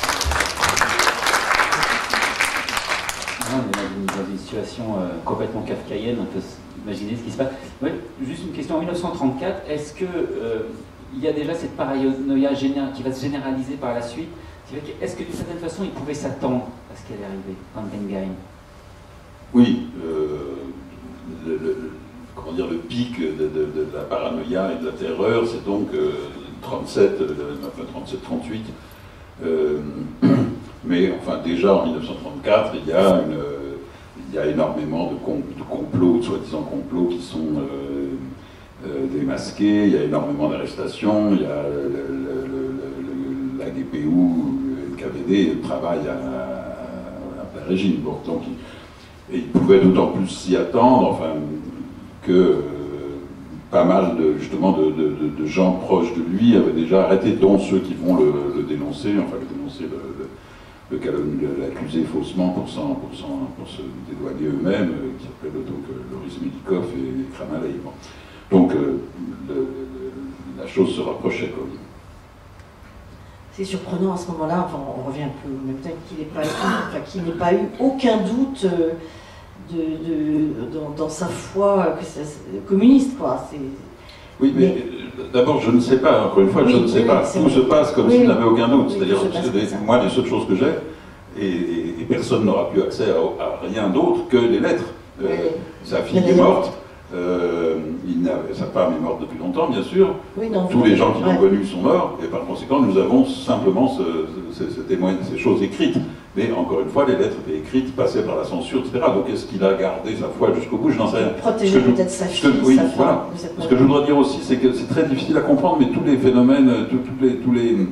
On est dans une, dans une situation euh, complètement kafkaïenne, on peut imaginer ce qui se passe. Ouais, juste une question, en mille neuf cent trente-quatre, est-ce qu'il euh, y a déjà cette paranoïa qui va se généraliser par la suite? Est-ce que d'une certaine façon, il pouvait s'attendre à ce qu'elle est arrivée, Wangenheim? Oui, euh, le, le, comment dire, le pic de, de, de la paranoïa et de la terreur, c'est donc euh, trente-sept, trente-sept trente-huit. Euh, mais enfin, déjà en mille neuf cent trente-quatre, il y a, une, il y a énormément de, com de complots, de soi-disant complots qui sont euh, euh, démasqués, il y a énormément d'arrestations, il y a le, le, le, le, la G P U, le N K V D travaillent à, à, à plein régime. Bon, donc, et il pouvait d'autant plus s'y attendre, enfin, que euh, pas mal de, justement de, de, de, de gens proches de lui avaient déjà arrêté, dont ceux qui vont le, le dénoncer, enfin le dénoncer, le, le, le l'accuser faussement pour, s'en, pour, s'en, pour se dédouaner eux-mêmes, euh, qui s'appellent donc euh, Loris Medikov et, et Kramalei. Bon. Donc euh, le, le, la chose se rapprochait quand même. C'est surprenant à ce moment-là, enfin, on revient un peu au même temps, qu'il n'ait pas, enfin, qu'il n'ait pas eu aucun doute euh, de, de, dans, dans sa foi que ça, communiste, quoi. C'est... Oui, mais, mais d'abord, je ne sais pas, encore une fois, oui, je ne sais oui, pas. Tout se passe comme oui, s'il n'avait aucun doute. Oui, c'est-à-dire, moi, les seules choses que j'ai, et, et, et personne n'aura plus accès à, à rien d'autre que les lettres. Euh, oui. Sa fille est morte, euh, il sa femme est morte depuis longtemps, bien sûr. Oui, non, tous les gens qui l'ont ouais. connu sont morts, et par conséquent, nous avons simplement ce, ce, ce témoin, ces choses écrites. Mais encore une fois, les lettres étaient écrites, passaient par la censure, et cetera. Donc est-ce qu'il a gardé sa foi jusqu'au bout? Je n'en sais rien. Protéger peut-être sa fille, que, oui, sa voilà. femme. Ce que je voudrais dire aussi, c'est que c'est très difficile à comprendre, mais tous les phénomènes, tous, tous les, tous les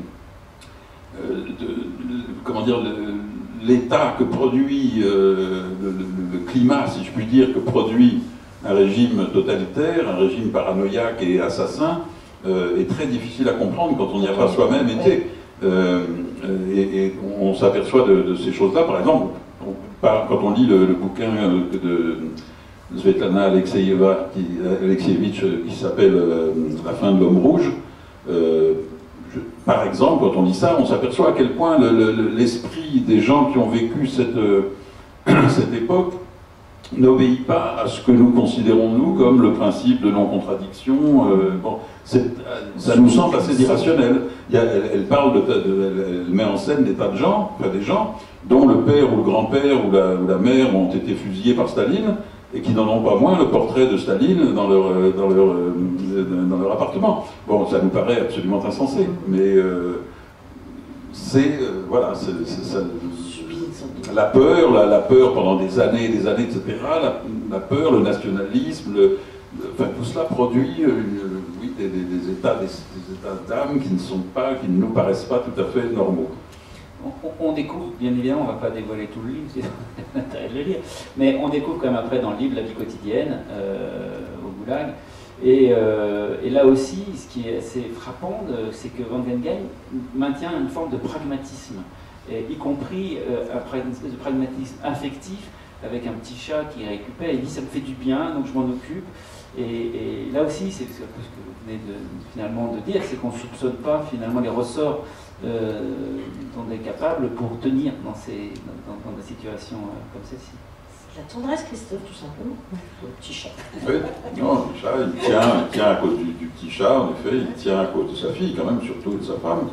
euh, de, de, comment dire, l'état que produit euh, le, le, le climat, si je puis dire, que produit un régime totalitaire, un régime paranoïaque et assassin, euh, est très difficile à comprendre quand on n'y a pas soi-même été. Euh, et, et on s'aperçoit de, de ces choses-là, par exemple, on, par, quand on lit le, le bouquin de Svetlana Alexieva, qui, Alexievitch qui s'appelle euh, La fin de l'homme rouge, euh, je, par exemple, quand on lit ça, on s'aperçoit à quel point l'esprit le, le, des gens qui ont vécu cette, euh, cette époque n'obéit pas à ce que nous considérons, nous, comme le principe de non-contradiction. Euh, bon, ça nous semble assez irrationnel. Il y a, elle, elle parle de, de, elle met en scène des tas de gens, enfin des gens, dont le père ou le grand-père ou la, ou la mère ont été fusillés par Staline, et qui n'en ont pas moins le portrait de Staline dans leur, dans leur, dans leur appartement. Bon, ça nous paraît absolument insensé, mais euh, c'est, euh, voilà, c'est, c'est, ça, la peur, la, la peur pendant des années et des années, et cetera, la, la peur, le nationalisme, le, le, enfin, tout cela produit une, oui, des, des, des états des, des états d'âme qui ne sont pas, qui ne nous paraissent pas tout à fait normaux. On, on découvre, bien évidemment, on ne va pas dévoiler tout le livre, c'est l'intérêt de le lire, mais on découvre quand même après dans le livre la vie quotidienne euh, au Goulag. Et, euh, et là aussi, ce qui est assez frappant, c'est que Van Gengen maintient une forme de pragmatisme, et y compris euh, une espèce de pragmatisme affectif, avec un petit chat qui récupère, il dit ça me fait du bien, donc je m'en occupe. Et, et là aussi, c'est ce que vous venez de, finalement de dire, c'est qu'on ne soupçonne pas finalement les ressorts euh, dont on est capable pour tenir dans, ces, dans, dans des situations euh, comme celle-ci. La tendresse, Christophe, tout simplement. Le petit chat. Oui, non, le chat, il tient, il tient à cause du, du petit chat, en effet, il tient à cause de sa fille, quand même, surtout, et de sa femme.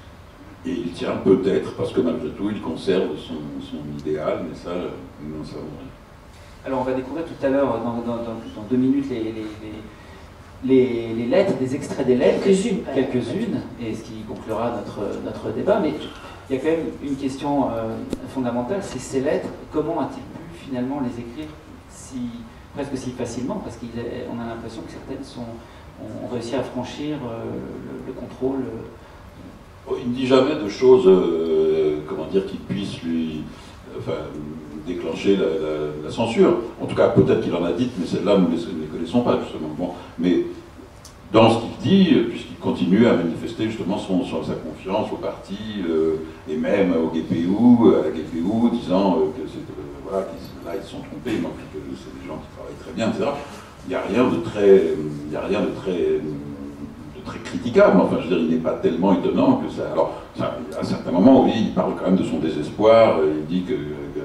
Et il tient peut-être, parce que malgré tout, il conserve son, son idéal, mais ça, nous n'en savons rien. Alors, on va découvrir tout à l'heure, dans, dans, dans, dans deux minutes, les, les, les, les, les lettres, des extraits des lettres. Quelques-unes. Quelques-unes, et ce qui conclura notre, notre débat. Mais il y a quand même une question euh, fondamentale, c'est ces lettres, comment a-t-il pu finalement les écrire si, presque si facilement, parce qu'on a l'impression que certaines sont, ont, ont réussi à franchir euh, le, le contrôle. Euh... Il ne dit jamais de choses, euh, comment dire, qui puissent lui enfin, déclencher la, la, la censure. En tout cas, peut-être qu'il en a dites, mais celles-là, nous ne les connaissons pas, justement. Bon, mais dans ce qu'il dit, puisqu'il continue à manifester justement son, son, sa confiance au parti, euh, et même au G P U, à la G P U, disant euh, que c'est, euh, voilà, là ils se sont trompés, mais que c'est des gens qui travaillent très bien, et cetera. Il n'y a rien de très, il n'y a rien de très, de très critiquable. Enfin, je veux dire, il n'est pas tellement étonnant que ça. Alors, ça, à certains moments, oui, il parle quand même de son désespoir. Il dit que, que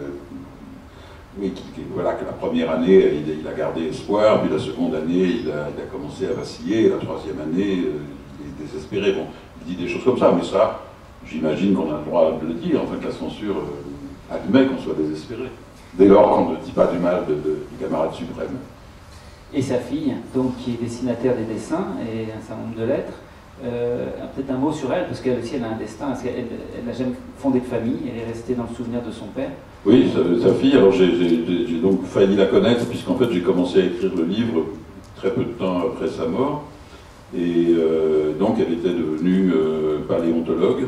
oui, que, que, voilà, que la première année, il, il a gardé espoir, puis la seconde année, il a, il a commencé à vaciller, et la troisième année, il est désespéré. Bon, il dit des choses comme ça, mais ça, j'imagine qu'on a le droit de le dire, enfin que la censure euh, admet qu'on soit désespéré, dès lors qu'on ne dit pas du mal de, de, du camarade suprême. Et sa fille, donc, qui est destinataire des dessins et un certain nombre de lettres, euh, peut-être un mot sur elle, parce qu'elle aussi elle a un destin, parce qu'elle n'a jamais fondé de famille, elle est restée dans le souvenir de son père. Oui, sa, sa fille, alors j'ai donc failli la connaître, puisqu'en fait j'ai commencé à écrire le livre très peu de temps après sa mort, et euh, donc elle était devenue euh, paléontologue,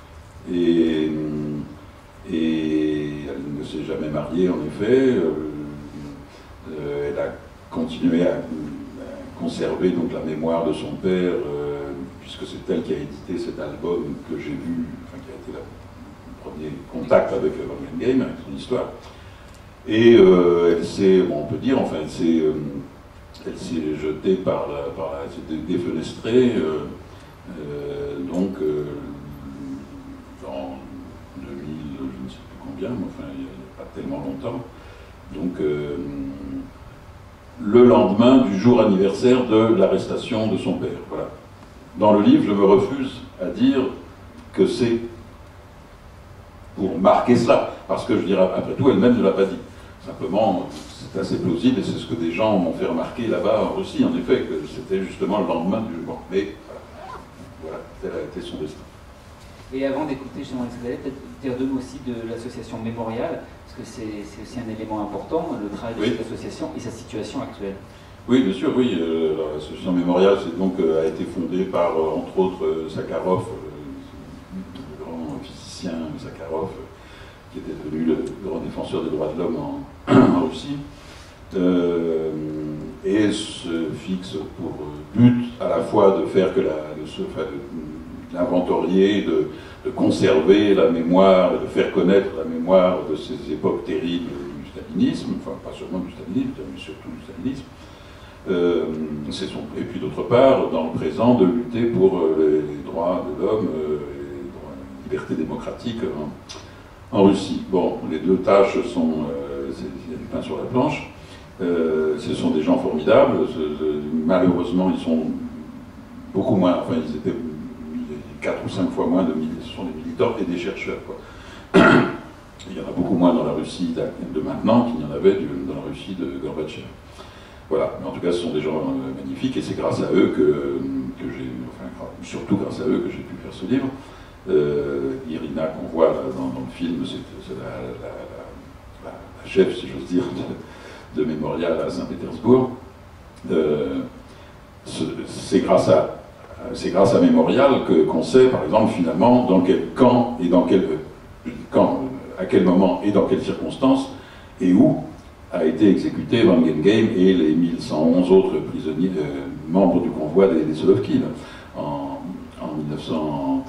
et, et elle ne s'est jamais mariée en effet, euh, euh, elle a continué à, à conserver donc la mémoire de son père, euh, puisque c'est elle qui a édité cet album que j'ai vu, enfin qui a été la premier contact avec Van Gengen, avec son histoire. Et euh, elle s'est, bon, on peut dire, enfin, elle s'est, euh, elle s'est jetée par la, par la, elle s'est défenestrée, euh, euh, donc, euh, en deux mille, je ne sais plus combien, mais enfin, il n'y a pas tellement longtemps. Donc, euh, le lendemain du jour anniversaire de l'arrestation de son père. Voilà. Dans le livre, je me refuse à dire que c'est pour marquer cela, parce que je dirais, après tout, elle-même ne l'a pas dit. Simplement, c'est assez plausible, et c'est ce que des gens m'ont fait remarquer là-bas en Russie, en effet, que c'était justement le lendemain du jugement. Mais voilà, tel a été son destin. Et avant d'écouter justement ce que vous allez peut-être dire deux mots aussi de l'association Mémorial, parce que c'est aussi un élément important, le travail de oui. cette association et sa situation actuelle. Oui, bien sûr, oui. Euh, l'association Mémorial donc, euh, a été fondée par, euh, entre autres, euh, Sakharov, euh, le grand physicien Sakharov, euh, qui était devenu le grand défenseur des droits de l'homme en, en Russie, euh, et se fixe pour but à la fois de faire que la, de se, enfin, de, d'inventorier, de, de conserver la mémoire, de faire connaître la mémoire de ces époques terribles du stalinisme, enfin pas seulement du stalinisme, mais surtout du stalinisme. Euh, c'est son, et puis d'autre part, dans le présent, de lutter pour euh, les, les droits de l'homme, euh, les, droits, les libertés démocratiques en, en Russie. Bon, les deux tâches sont, euh, il y a du pain sur la planche. Euh, ce sont des gens formidables. Ce, ce, malheureusement, ils sont beaucoup moins, enfin ils étaient quatre ou cinq fois moins de militants, ce sont des militants et des chercheurs, quoi. Il y en a beaucoup moins dans la Russie de maintenant qu'il y en avait dans la Russie de Gorbatchev. Voilà, mais en tout cas ce sont des gens euh, magnifiques et c'est grâce à eux que, que j'ai, enfin surtout grâce à eux que j'ai pu faire ce livre. Euh, Irina qu'on voit là, dans, dans le film, c'est la, la, la, la chef, si j'ose dire, de, de Mémorial à Saint-Pétersbourg. Euh, c'est grâce à C'est grâce à Mémorial que, qu'on sait, par exemple, finalement, dans quel camp et dans quel quand, à quel moment et dans quelles circonstances et où a été exécuté Van Gengheim et les mille cent onze autres prisonniers, euh, membres du convoi des, des Solovki, en, en mille neuf cent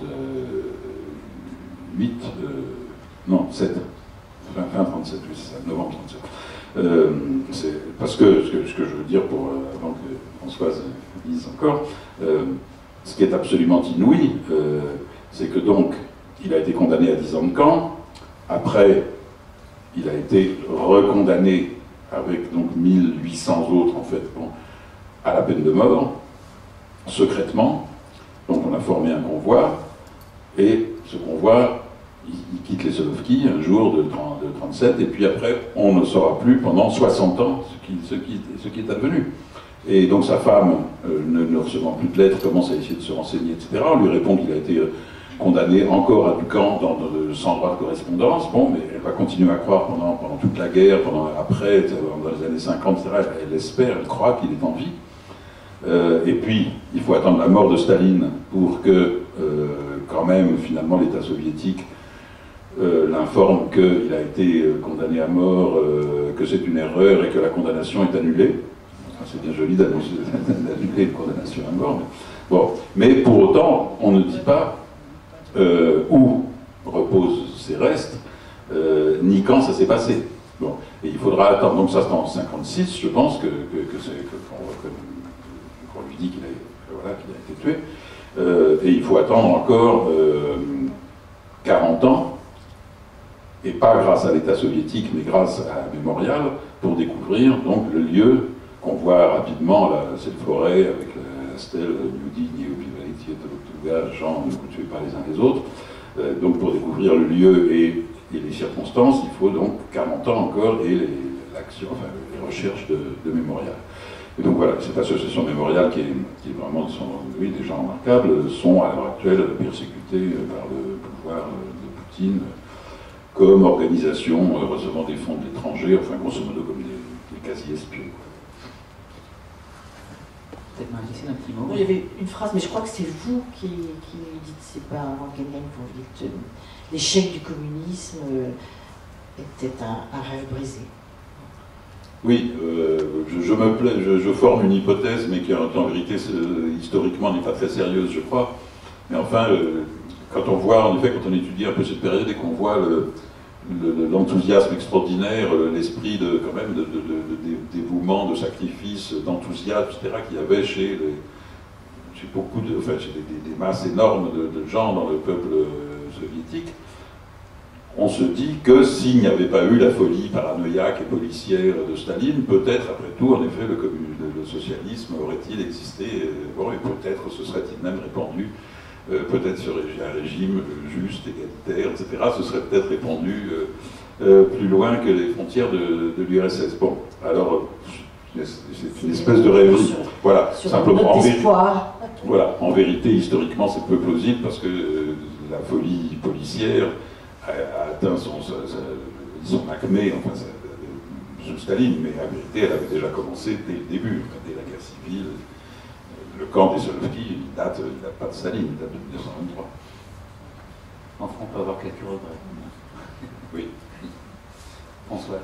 trente-huit, euh, non, sept, fin, fin trente-sept, oui, c'est ça, novembre trente-sept. Euh, c'est parce que ce, que ce que je veux dire, pour, euh, avant que Françoise dise encore, euh, ce qui est absolument inouï, euh, c'est que donc, il a été condamné à dix ans de camp, après, il a été recondamné avec donc mille huit cents autres, en fait, bon, à la peine de mort, secrètement. Donc on a formé un convoi, et ce convoi, il, il quitte les Solovki un jour de, trente, de trente-sept, et puis après, on ne saura plus pendant soixante ans ce qui, ce qui, ce qui est advenu. Et donc sa femme, euh, ne, ne recevant plus de lettres, commence à essayer de se renseigner, et cetera. On lui répond qu'il a été euh, condamné encore à du camp dans, dans, dans, sans droit de correspondance. Bon, mais elle va continuer à croire pendant, pendant toute la guerre, pendant, après, dans les années cinquante, et cetera. Elle, elle espère, elle croit qu'il est en vie. Euh, et puis, il faut attendre la mort de Staline pour que, euh, quand même, finalement, l'État soviétique euh, l'informe qu'il a été condamné à mort, euh, que c'est une erreur et que la condamnation est annulée. C'est bien joli d'annuler une condamnation à mort. Mais, bon. Mais pour autant, on ne dit pas euh, où reposent ses restes, euh, ni quand ça s'est passé. Bon. Et il faudra attendre. Donc ça, c'est en cinquante-six, je pense, que, que, que c'est, que, qu'on, qu'on lui dit qu'il a, voilà, qu'il a été tué. Euh, et il faut attendre encore euh, quarante ans, et pas grâce à l'État soviétique, mais grâce à Mémorial, pour découvrir donc le lieu qu'on voit rapidement, là, cette forêt avec la, la stèle Ljudi, Nieubivalité, Toloktuga, gens ne vous tuez pas les uns les autres. Euh, donc pour découvrir le lieu et, et les circonstances, il faut donc quarante ans encore et les, l'action, enfin, les recherches de, de Mémorial. Et donc voilà, cette association Mémorial qui est, qui est vraiment sont, oui, des gens remarquables, sont à l'heure actuelle persécutés par le pouvoir de Poutine comme organisation euh, recevant des fonds de l'étranger, enfin grosso modo comme des, des quasi-espions. Peut-être Marie-Christine, un petit mot. Il y avait une phrase, mais je crois que c'est vous qui, qui dites, c'est pas Van Gengheim, vous dites euh, l'échec du communisme euh, était un, un rêve brisé. Oui, euh, je, je me plais, je, je forme une hypothèse, mais qui en vérité historiquement n'est pas très sérieuse, je crois. Mais enfin, euh, quand on voit, en effet, quand on étudie un peu cette période et qu'on voit le, le, l'enthousiasme extraordinaire, l'esprit de, quand même, de, de, de, de dévouement, de sacrifice, d'enthousiasme, et cetera, qu'il y avait chez, les, chez beaucoup de, enfin, chez des, des masses énormes de, de gens dans le peuple soviétique, on se dit que s'il n'y avait pas eu la folie paranoïaque et policière de Staline, peut-être, après tout, en effet, le, le socialisme aurait-il existé, bon, et peut-être se serait-il même répandu euh, peut-être serait un régime juste, égalitaire, et cetera, ce serait peut-être répandu euh, euh, plus loin que les frontières de, de l'U R S S. Bon, alors, c'est une espèce de rêverie. Sur, voilà, sur simplement. En, vé voilà, en vérité, historiquement, c'est peu plausible parce que euh, la folie policière a, a atteint son, son, son acmé, enfin, ça, sous Staline, mais en vérité, elle avait déjà commencé dès le début, dès la guerre civile. Le camp des Solovki, il date, il date pas de Staline, il date de mille neuf cent vingt-trois. Enfin, on peut avoir quelques regrets. Oui. François.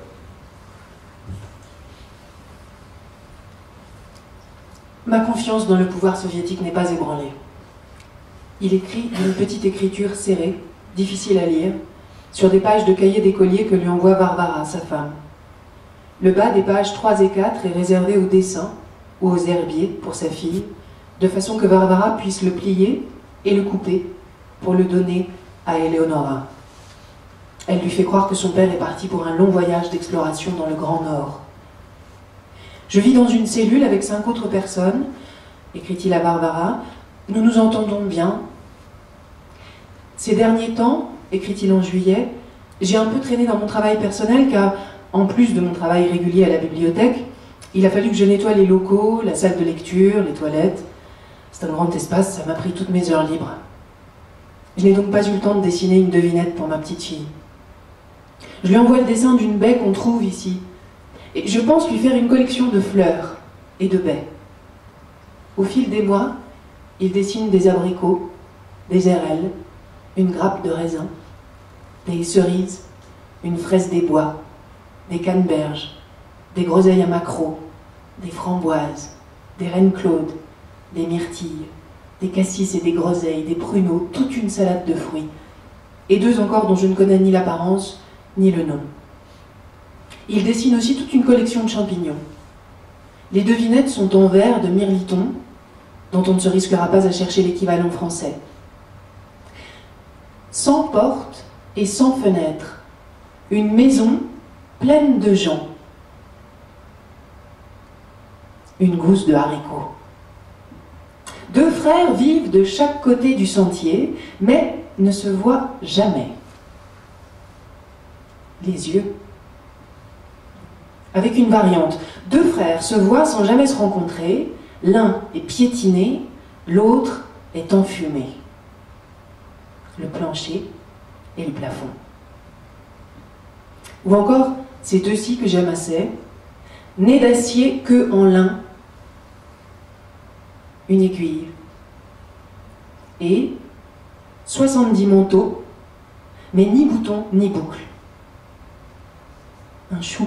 Ma confiance dans le pouvoir soviétique n'est pas ébranlée. Il écrit d'une petite écriture serrée, difficile à lire, sur des pages de cahiers d'écolier que lui envoie Varvara, sa femme. Le bas des pages trois et quatre est réservé au dessin ou aux herbiers pour sa fille, de façon que Varvara puisse le plier et le couper pour le donner à Eleonora. Elle lui fait croire que son père est parti pour un long voyage d'exploration dans le Grand Nord. Je vis dans une cellule avec cinq autres personnes, écrit-il à Varvara. Nous nous entendons bien. Ces derniers temps, écrit-il en juillet, j'ai un peu traîné dans mon travail personnel car, en plus de mon travail régulier à la bibliothèque, il a fallu que je nettoie les locaux, la salle de lecture, les toilettes. C'est un grand espace, ça m'a pris toutes mes heures libres. Je n'ai donc pas eu le temps de dessiner une devinette pour ma petite fille. Je lui envoie le dessin d'une baie qu'on trouve ici. Et je pense lui faire une collection de fleurs et de baies. Au fil des mois, il dessine des abricots, des érelles, une grappe de raisin, des cerises, une fraise des bois, des canneberges, des groseilles à maquereau, des framboises, des reines claudes, des myrtilles, des cassis et des groseilles, des pruneaux, toute une salade de fruits, et deux encore dont je ne connais ni l'apparence ni le nom. Il dessine aussi toute une collection de champignons. Les devinettes sont en vers de mirliton, dont on ne se risquera pas à chercher l'équivalent français. Sans porte et sans fenêtre, une maison pleine de gens. Une gousse de haricots. Deux frères vivent de chaque côté du sentier, mais ne se voient jamais. Les yeux. Avec une variante. Deux frères se voient sans jamais se rencontrer, l'un est piétiné, l'autre est enfumé. Le plancher et le plafond. Ou encore, ces deux-ci que j'aime assez, nés d'acier que en lin, une aiguille, et soixante-dix manteaux, mais ni boutons ni boucles. Un chou.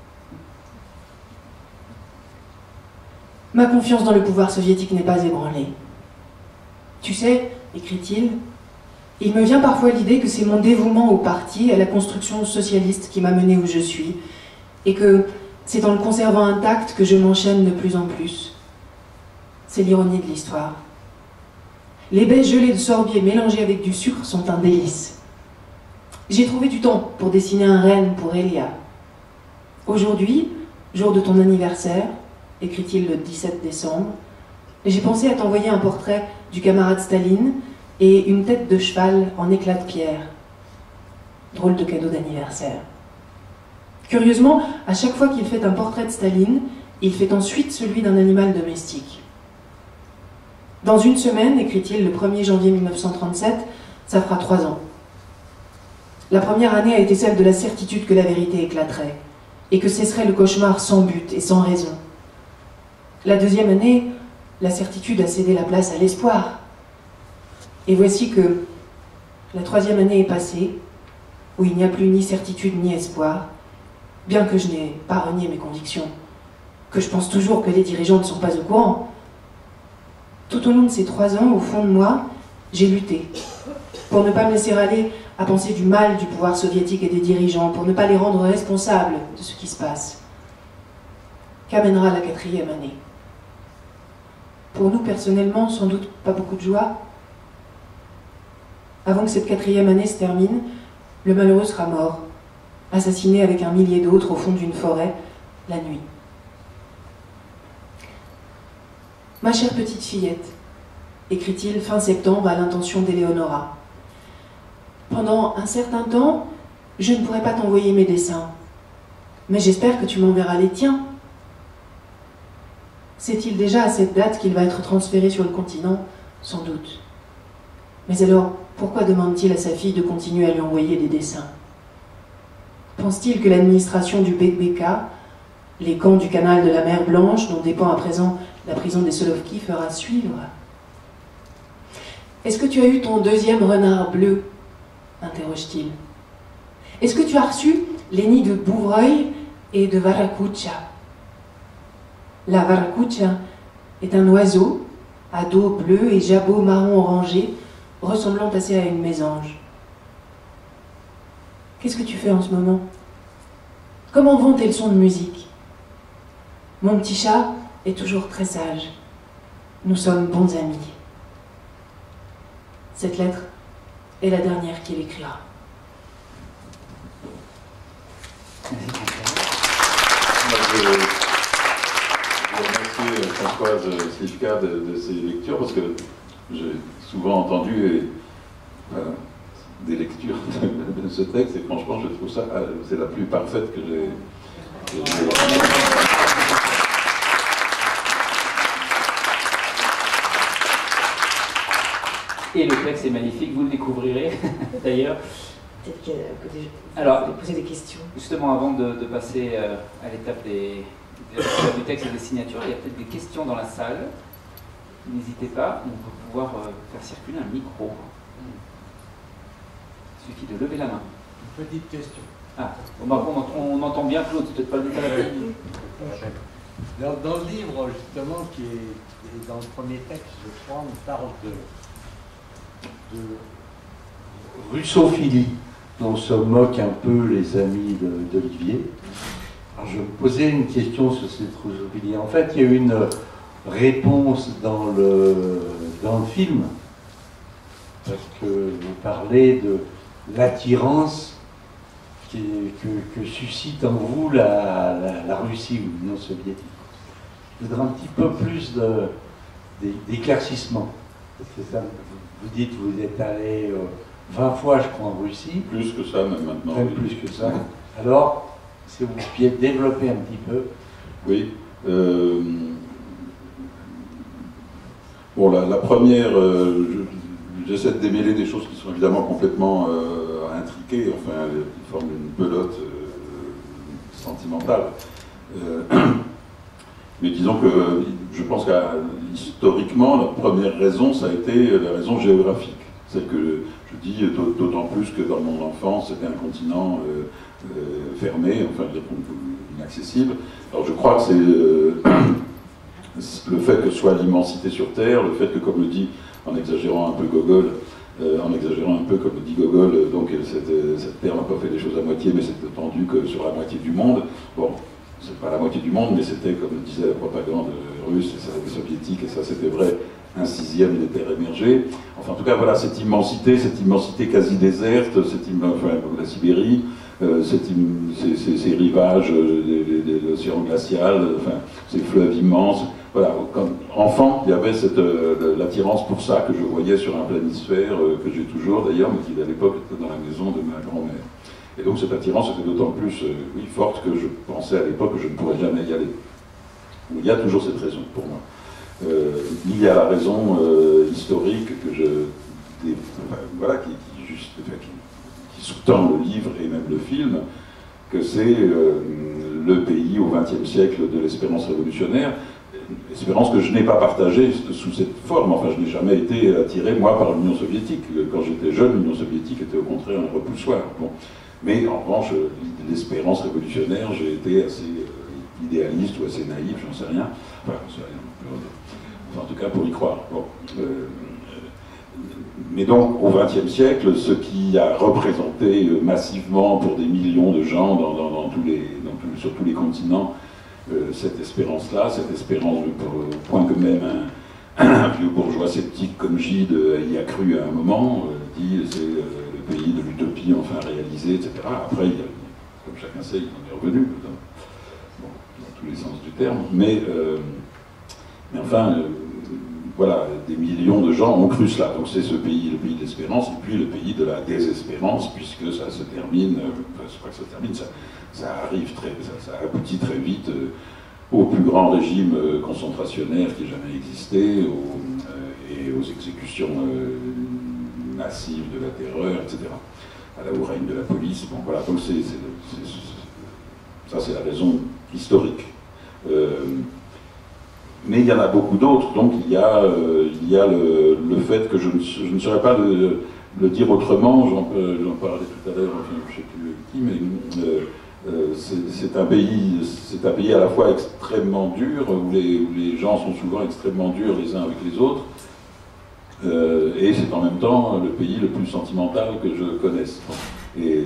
Ma confiance dans le pouvoir soviétique n'est pas ébranlée. Tu sais, écrit-il, il me vient parfois l'idée que c'est mon dévouement au parti et à la construction socialiste qui m'a mené où je suis, et que c'est en le conservant intact que je m'enchaîne de plus en plus. C'est l'ironie de l'histoire. Les baies gelées de sorbier mélangées avec du sucre sont un délice. J'ai trouvé du temps pour dessiner un renne pour Elia. Aujourd'hui, jour de ton anniversaire, écrit-il le dix-sept décembre, j'ai pensé à t'envoyer un portrait du camarade Staline et une tête de cheval en éclat de pierre. Drôle de cadeau d'anniversaire. Curieusement, à chaque fois qu'il fait un portrait de Staline, il fait ensuite celui d'un animal domestique. Dans une semaine, écrit-il le premier janvier mille neuf cent trente-sept, ça fera trois ans. La première année a été celle de la certitude que la vérité éclaterait, et que cesserait le cauchemar sans but et sans raison. La deuxième année, la certitude a cédé la place à l'espoir. Et voici que la troisième année est passée, où il n'y a plus ni certitude ni espoir, bien que je n'ai pas renié mes convictions, que je pense toujours que les dirigeants ne sont pas au courant. Tout au long de ces trois ans, au fond de moi, j'ai lutté pour ne pas me laisser aller à penser du mal du pouvoir soviétique et des dirigeants, pour ne pas les rendre responsables de ce qui se passe. Qu'amènera la quatrième année? Pour nous, personnellement, sans doute pas beaucoup de joie. Avant que cette quatrième année se termine, le malheureux sera mort, assassiné avec un millier d'autres au fond d'une forêt, la nuit. Ma chère petite fillette, écrit-il fin septembre à l'intention d'Éléonora. Pendant un certain temps, je ne pourrai pas t'envoyer mes dessins, mais j'espère que tu m'enverras les tiens. Sait-il déjà à cette date qu'il va être transféré sur le continent? Sans doute. Mais alors, pourquoi demande-t-il à sa fille de continuer à lui envoyer des dessins? Pense-t-il que l'administration du B B K, les camps du canal de la mer Blanche, dont dépend à présent la prison des Solovki, fera suivre? Est-ce que tu as eu ton deuxième renard bleu? Interroge-t-il. Est-ce que tu as reçu les nids de Bouvreuil et de Varakucha? La Varakucha est un oiseau à dos bleu et jabot marron orangé, ressemblant assez à une mésange. Qu'est-ce que tu fais en ce moment? Comment vont tes leçons de musique? Mon petit chat est toujours très sage. Nous sommes bons amis. Cette lettre est la dernière qu'il écrira. Je remercie Françoise Slivka de, de ces lectures, parce que j'ai souvent entendu et, voilà, des lectures de, de ce texte, et franchement je trouve ça, c'est la plus parfaite que j'ai. Et le texte est magnifique, vous le découvrirez d'ailleurs. Peut-être qu'il y a Alors, poser des questions. Justement, avant de, de passer euh, à l'étape des, du texte et des signatures, il y a peut-être des questions dans la salle. N'hésitez pas, on va pouvoir euh, faire circuler un micro. Il suffit de lever la main. Une petite question. Ah, bon, bah, on, entend, on entend bien Claude, c'est peut-être pas le cas là. Dans, dans le livre, justement, qui est, qui est dans le premier texte, je crois, on parle de, de russophilie, dont se moquent un peu les amis d'Olivier. Alors je me posais une question sur cette russophilie. En fait, il y a eu une réponse dans le, dans le film, parce que vous parlez de l'attirance que, que suscite en vous la, la, la Russie ou l'Union soviétique. Je voudrais un petit peu plus d'éclaircissement. C'est ça, vous dites que vous êtes allé euh, vingt fois, je crois, en Russie. Plus que ça, même maintenant. Même oui. plus que ça. Alors, si vous pouviez développer un petit peu. Oui. Euh, bon, la, la première, euh, j'essaie de démêler des choses qui sont évidemment complètement euh, intriquées, enfin, qui forment une pelote euh, sentimentale. Euh, mais disons que je pense qu'historiquement, la première raison, ça a été la raison géographique. C'est que je dis d'autant plus que dans mon enfance, c'était un continent euh, euh, fermé, enfin inaccessible. Alors je crois que c'est euh, le fait que ce soit l'immensité sur Terre, le fait que, comme le dit, en exagérant un peu Gogol, euh, en exagérant un peu comme le dit Gogol, euh, donc cette, cette Terre n'a pas fait les choses à moitié, mais c'est étendu que sur la moitié du monde. Bon, c'est pas la moitié du monde, mais c'était, comme le disait la propagande russe et soviétique, et ça c'était vrai, un sixième des terres émergées. Enfin, en tout cas, voilà, cette immensité, cette immensité quasi déserte, cette imm... enfin, la Sibérie, euh, cette im... ces, ces, ces rivages euh, de l'océan glacial, enfin, ces fleuves immenses. Voilà, comme enfant, il y avait cette euh, l'attirance pour ça que je voyais sur un planisphère, euh, que j'ai toujours d'ailleurs, mais qui à l'époque était dans la maison de ma grand-mère. Et donc cette attirance était d'autant plus euh, oui, forte que je pensais à l'époque que je ne pourrais jamais y aller. Il y a toujours cette raison pour moi. Euh, il y a la raison euh, historique que je, des, enfin, voilà, qui, qui, juste, enfin, qui, qui sous-tend le livre et même le film, que c'est euh, le pays au vingtième siècle de l'espérance révolutionnaire, espérance que je n'ai pas partagée sous cette forme. Enfin, je n'ai jamais été attiré, moi, par l'Union soviétique. Quand j'étais jeune, l'Union soviétique était au contraire un repoussoir. Bon. Mais en revanche, l'espérance révolutionnaire, j'ai été assez euh, idéaliste ou assez naïf, j'en sais rien. Enfin, j'en sais rien. Enfin, en tout cas, pour y croire. Bon. Euh, mais donc, au vingtième siècle, ce qui a représenté massivement pour des millions de gens dans, dans, dans tous les, dans tout, sur tous les continents, euh, cette espérance-là, cette espérance, au point que même un, un vieux bourgeois sceptique comme Gide y a cru à un moment, euh, dit c'est euh, le pays de l'utopie enfin réalisée, et cetera. Après, il y a, comme chacun sait, il en est revenu, dans, bon, dans tous les sens du terme. Mais, euh, mais enfin, euh, voilà, des millions de gens ont cru cela. Donc c'est ce pays, le pays de l'espérance, et puis le pays de la désespérance, puisque ça se termine, euh, je crois que ça se termine, ça, ça arrive très, ça, ça aboutit très vite euh, au plus grand régime euh, concentrationnaire qui ait jamais existé, au, euh, et aux exécutions euh, massives de la terreur, et cetera. À la, au règne de la police. Bon, voilà, donc c'est, c'est, c'est, ça c'est la raison historique. Euh, mais il y en a beaucoup d'autres, donc il y a, euh, il y a le, le fait que je ne, je ne saurais pas le, le dire autrement, j'en, j'en parlais tout à l'heure, enfin, je ne sais plus qui, mais euh, euh, c'est, c'est, un pays, c'est un pays à la fois extrêmement dur, où les, où les gens sont souvent extrêmement durs les uns avec les autres, euh, et c'est en même temps le pays le plus sentimental que je connaisse. Et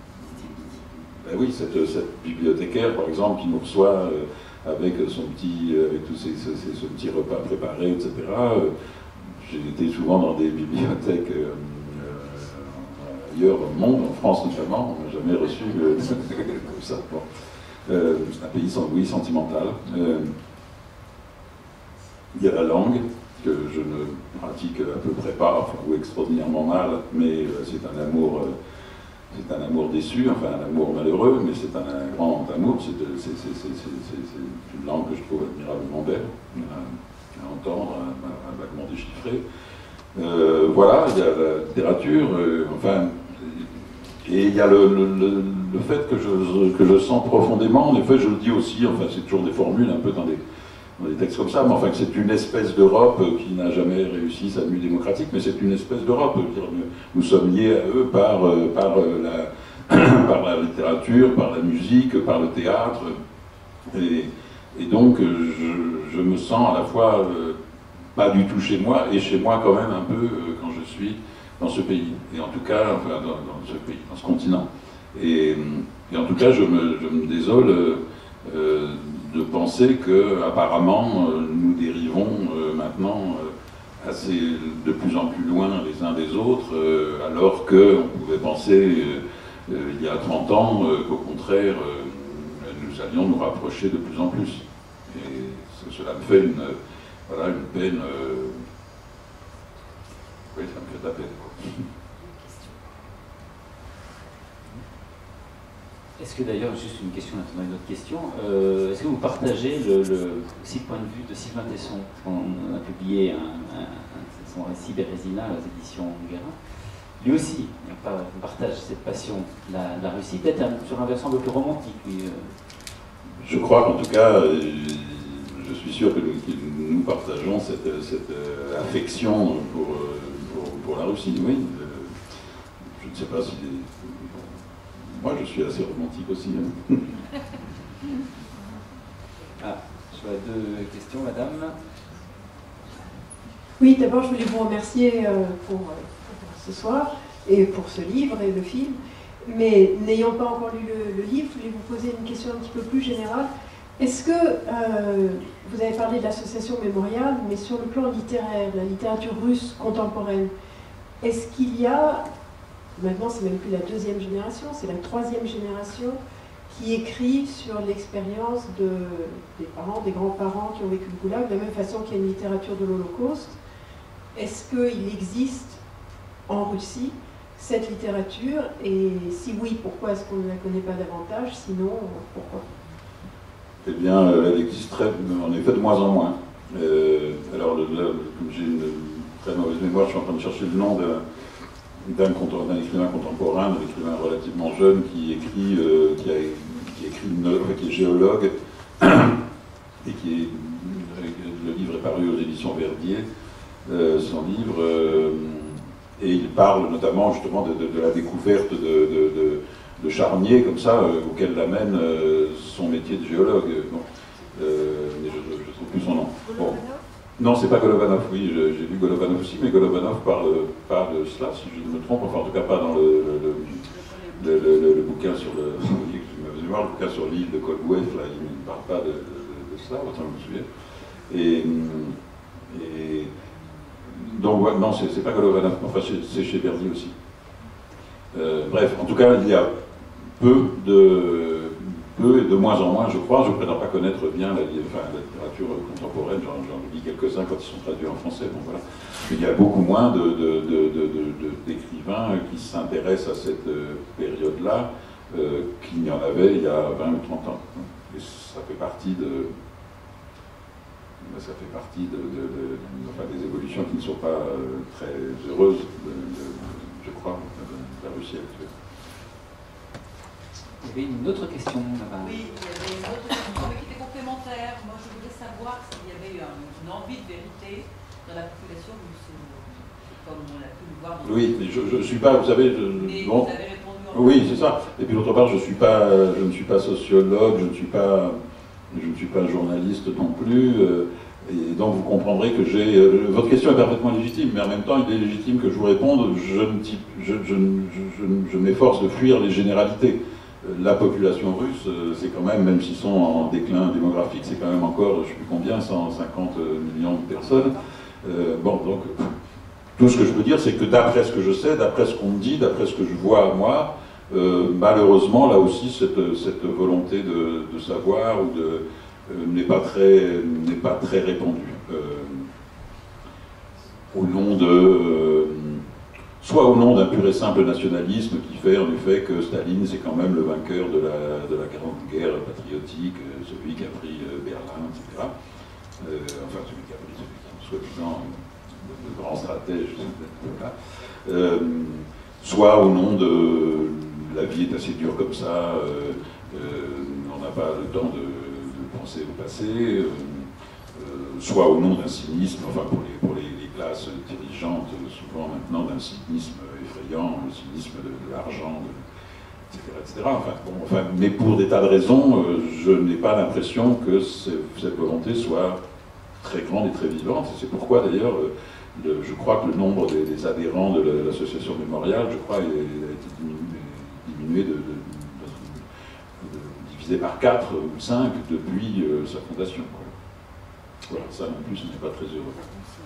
ben oui, cette, cette bibliothécaire, par exemple, qui nous reçoit euh, avec son petit, avec tous ses, ses, ses, ce petit repas préparé, et cetera. Euh, j'ai été souvent dans des bibliothèques euh, euh, ailleurs dans le monde, en France notamment, on n'a jamais reçu euh, comme ça. Bon. Euh, c'est un pays sans, oui, sentimental. Euh, il y a la langue, que je ne pratique à peu près pas, enfin, ou extraordinairement mal, mais euh, c'est un amour... Euh, C'est un amour déçu, enfin un amour malheureux, mais c'est un, un grand amour. C'est, c'est, c'est, c'est, c'est une langue que je trouve admirablement belle à, à entendre, à, à vaguement déchiffrer. Euh, voilà, il y a la littérature, euh, enfin, et il y a le, le, le, le fait que je, que je sens profondément, en effet je le dis aussi, enfin c'est toujours des formules un peu dans des, dans des textes comme ça, mais enfin que c'est une espèce d'Europe qui n'a jamais réussi sa mue démocratique, mais c'est une espèce d'Europe. Nous sommes liés à eux par, par, la, par la littérature, par la musique, par le théâtre. Et, et donc je, je me sens à la fois euh, pas du tout chez moi, et chez moi quand même un peu euh, quand je suis dans ce pays. Et en tout cas, enfin, dans, dans ce pays, dans ce continent. Et, et en tout cas, je me, je me désole euh, de penser que apparemment euh, nous dérivons euh, maintenant euh, assez de plus en plus loin les uns des autres, euh, alors qu'on pouvait penser euh, euh, il y a trente ans euh, qu'au contraire euh, nous allions nous rapprocher de plus en plus. Et cela me fait une, voilà, une peine. Euh, oui, ça me fait de la peine, quoi. Est-ce que d'ailleurs, juste une question, maintenant une autre question, euh, est-ce que vous partagez le, le, aussi le point de vue de Sylvain Tesson? On a publié un, un, un, son récit Bérésina aux éditions Guérin. Lui aussi, il partage cette passion de la, la Russie, peut-être un, sur un versant un peu plus romantique. Lui, euh. Je crois qu'en tout cas, euh, je suis sûr que nous, que nous partageons cette, cette euh, affection pour, pour, pour la Russie, oui. Euh, je ne sais pas si... Les... Moi, je suis assez romantique aussi. Hein. Ah, je vois deux questions, madame. Oui, d'abord, je voulais vous remercier euh, pour, pour ce soir, et pour ce livre et le film. Mais n'ayant pas encore lu le, le livre, je voulais vous poser une question un petit peu plus générale. Est-ce que, euh, vous avez parlé de l'association Mémorial, mais sur le plan littéraire, la littérature russe contemporaine, est-ce qu'il y a... Maintenant, c'est même plus la deuxième génération, c'est la troisième génération qui écrit sur l'expérience de, des parents, des grands-parents qui ont vécu le goulag, de la même façon qu'il y a une littérature de l'Holocauste. Est-ce qu'il existe en Russie cette littérature? Et si oui, pourquoi est-ce qu'on ne la connaît pas davantage? Sinon, pourquoi? Eh bien, elle existerait en effet de moins en moins. Euh, alors, là, comme j'ai une très mauvaise mémoire, je suis en train de chercher le nom de... d'un écrivain contemporain, d'un écrivain relativement jeune qui écrit, euh, qui, a, qui, écrit une, enfin, qui est géologue et qui est, le livre est paru aux éditions Verdier, euh, son livre, euh, et il parle notamment justement de, de, de la découverte de, de, de, de charniers comme ça, euh, auquel l'amène euh, son métier de géologue. Bon, euh, mais je ne trouve plus son nom. Bon. Non, c'est pas Golovanov, oui, j'ai lu Golovanov aussi, mais Golovanov parle, parle de cela, si je ne me trompe, enfin en tout cas pas dans le, le, le, le, le, le bouquin sur le, le bouquin sur l'île de Kolbouev, là, il ne parle pas de, de, de cela, autant je me souviens. Et, et donc, ouais, non, c'est pas Golovanov, enfin c'est chez Verdi aussi. Euh, bref, en tout cas, il y a peu de, peu, et de moins en moins, je crois. Je ne prétends pas connaître bien la, enfin, la littérature contemporaine, j'en lis quelques-uns quand ils sont traduits en français, bon voilà. Mais il y a beaucoup moins de, de, de, de, de, d'écrivains qui s'intéressent à cette période-là euh, qu'il y en avait il y a vingt ou trente ans. Et ça fait partie de... ça fait partie de, de, de, de, enfin, des évolutions qui ne sont pas euh, très heureuses, de, de, je crois, de, de la Russie actuelle. Il y avait une autre question là-bas. Oui, il y avait une autre question mais qui était complémentaire. Moi, je voulais savoir s'il y avait eu une envie de vérité dans la population russe, comme on a pu le voir dans Oui, mais je ne suis pas, vous savez... Je, mais bon, vous avez répondu en oui, c'est ça. Et puis d'autre part, je, suis pas, je ne suis pas sociologue, je ne suis pas, je ne suis pas journaliste non plus. Euh, et donc vous comprendrez que j'ai... Euh, votre question est parfaitement légitime, mais en même temps, il est légitime que je vous réponde. Je, je, je, je, je m'efforce de fuir les généralités. La population russe, c'est quand même, même s'ils sont en déclin démographique, c'est quand même encore, je ne sais plus combien, cent cinquante millions de personnes. Euh, bon, donc, tout ce que je peux dire, c'est que d'après ce que je sais, d'après ce qu'on me dit, d'après ce que je vois à moi, euh, malheureusement, là aussi, cette, cette volonté de, de savoir ou de, euh, n'est pas très, n'est pas très répandue. Euh, au nom de... Euh, soit au nom d'un pur et simple nationalisme qui fait en effet que Staline c'est quand même le vainqueur de la, de la grande guerre patriotique, celui qui a pris Berlin, et cetera. Euh, enfin, celui qui a pris, celui qui, soi-disant, le grand stratège, voilà. euh, soit au nom de la vie est assez dure comme ça, euh, euh, on n'a pas le temps de, de penser au passé, euh, euh, soit au nom d'un cynisme, enfin pour les, pour les, les classes dirigeantes, souvent maintenant d'un cynisme effrayant, le cynisme de, de l'argent, et cetera, et cetera. Enfin, bon, enfin, mais pour des tas de raisons, euh, je n'ai pas l'impression que cette volonté soit très grande et très vivante. C'est pourquoi d'ailleurs, euh, je crois que le nombre des, des adhérents de l'association mémoriale, je crois, il a, il a été diminué, diminué de, de, de, de, divisé par quatre ou cinq depuis euh, sa fondation. Quoi. Voilà, ça non plus, ce n'est pas très heureux.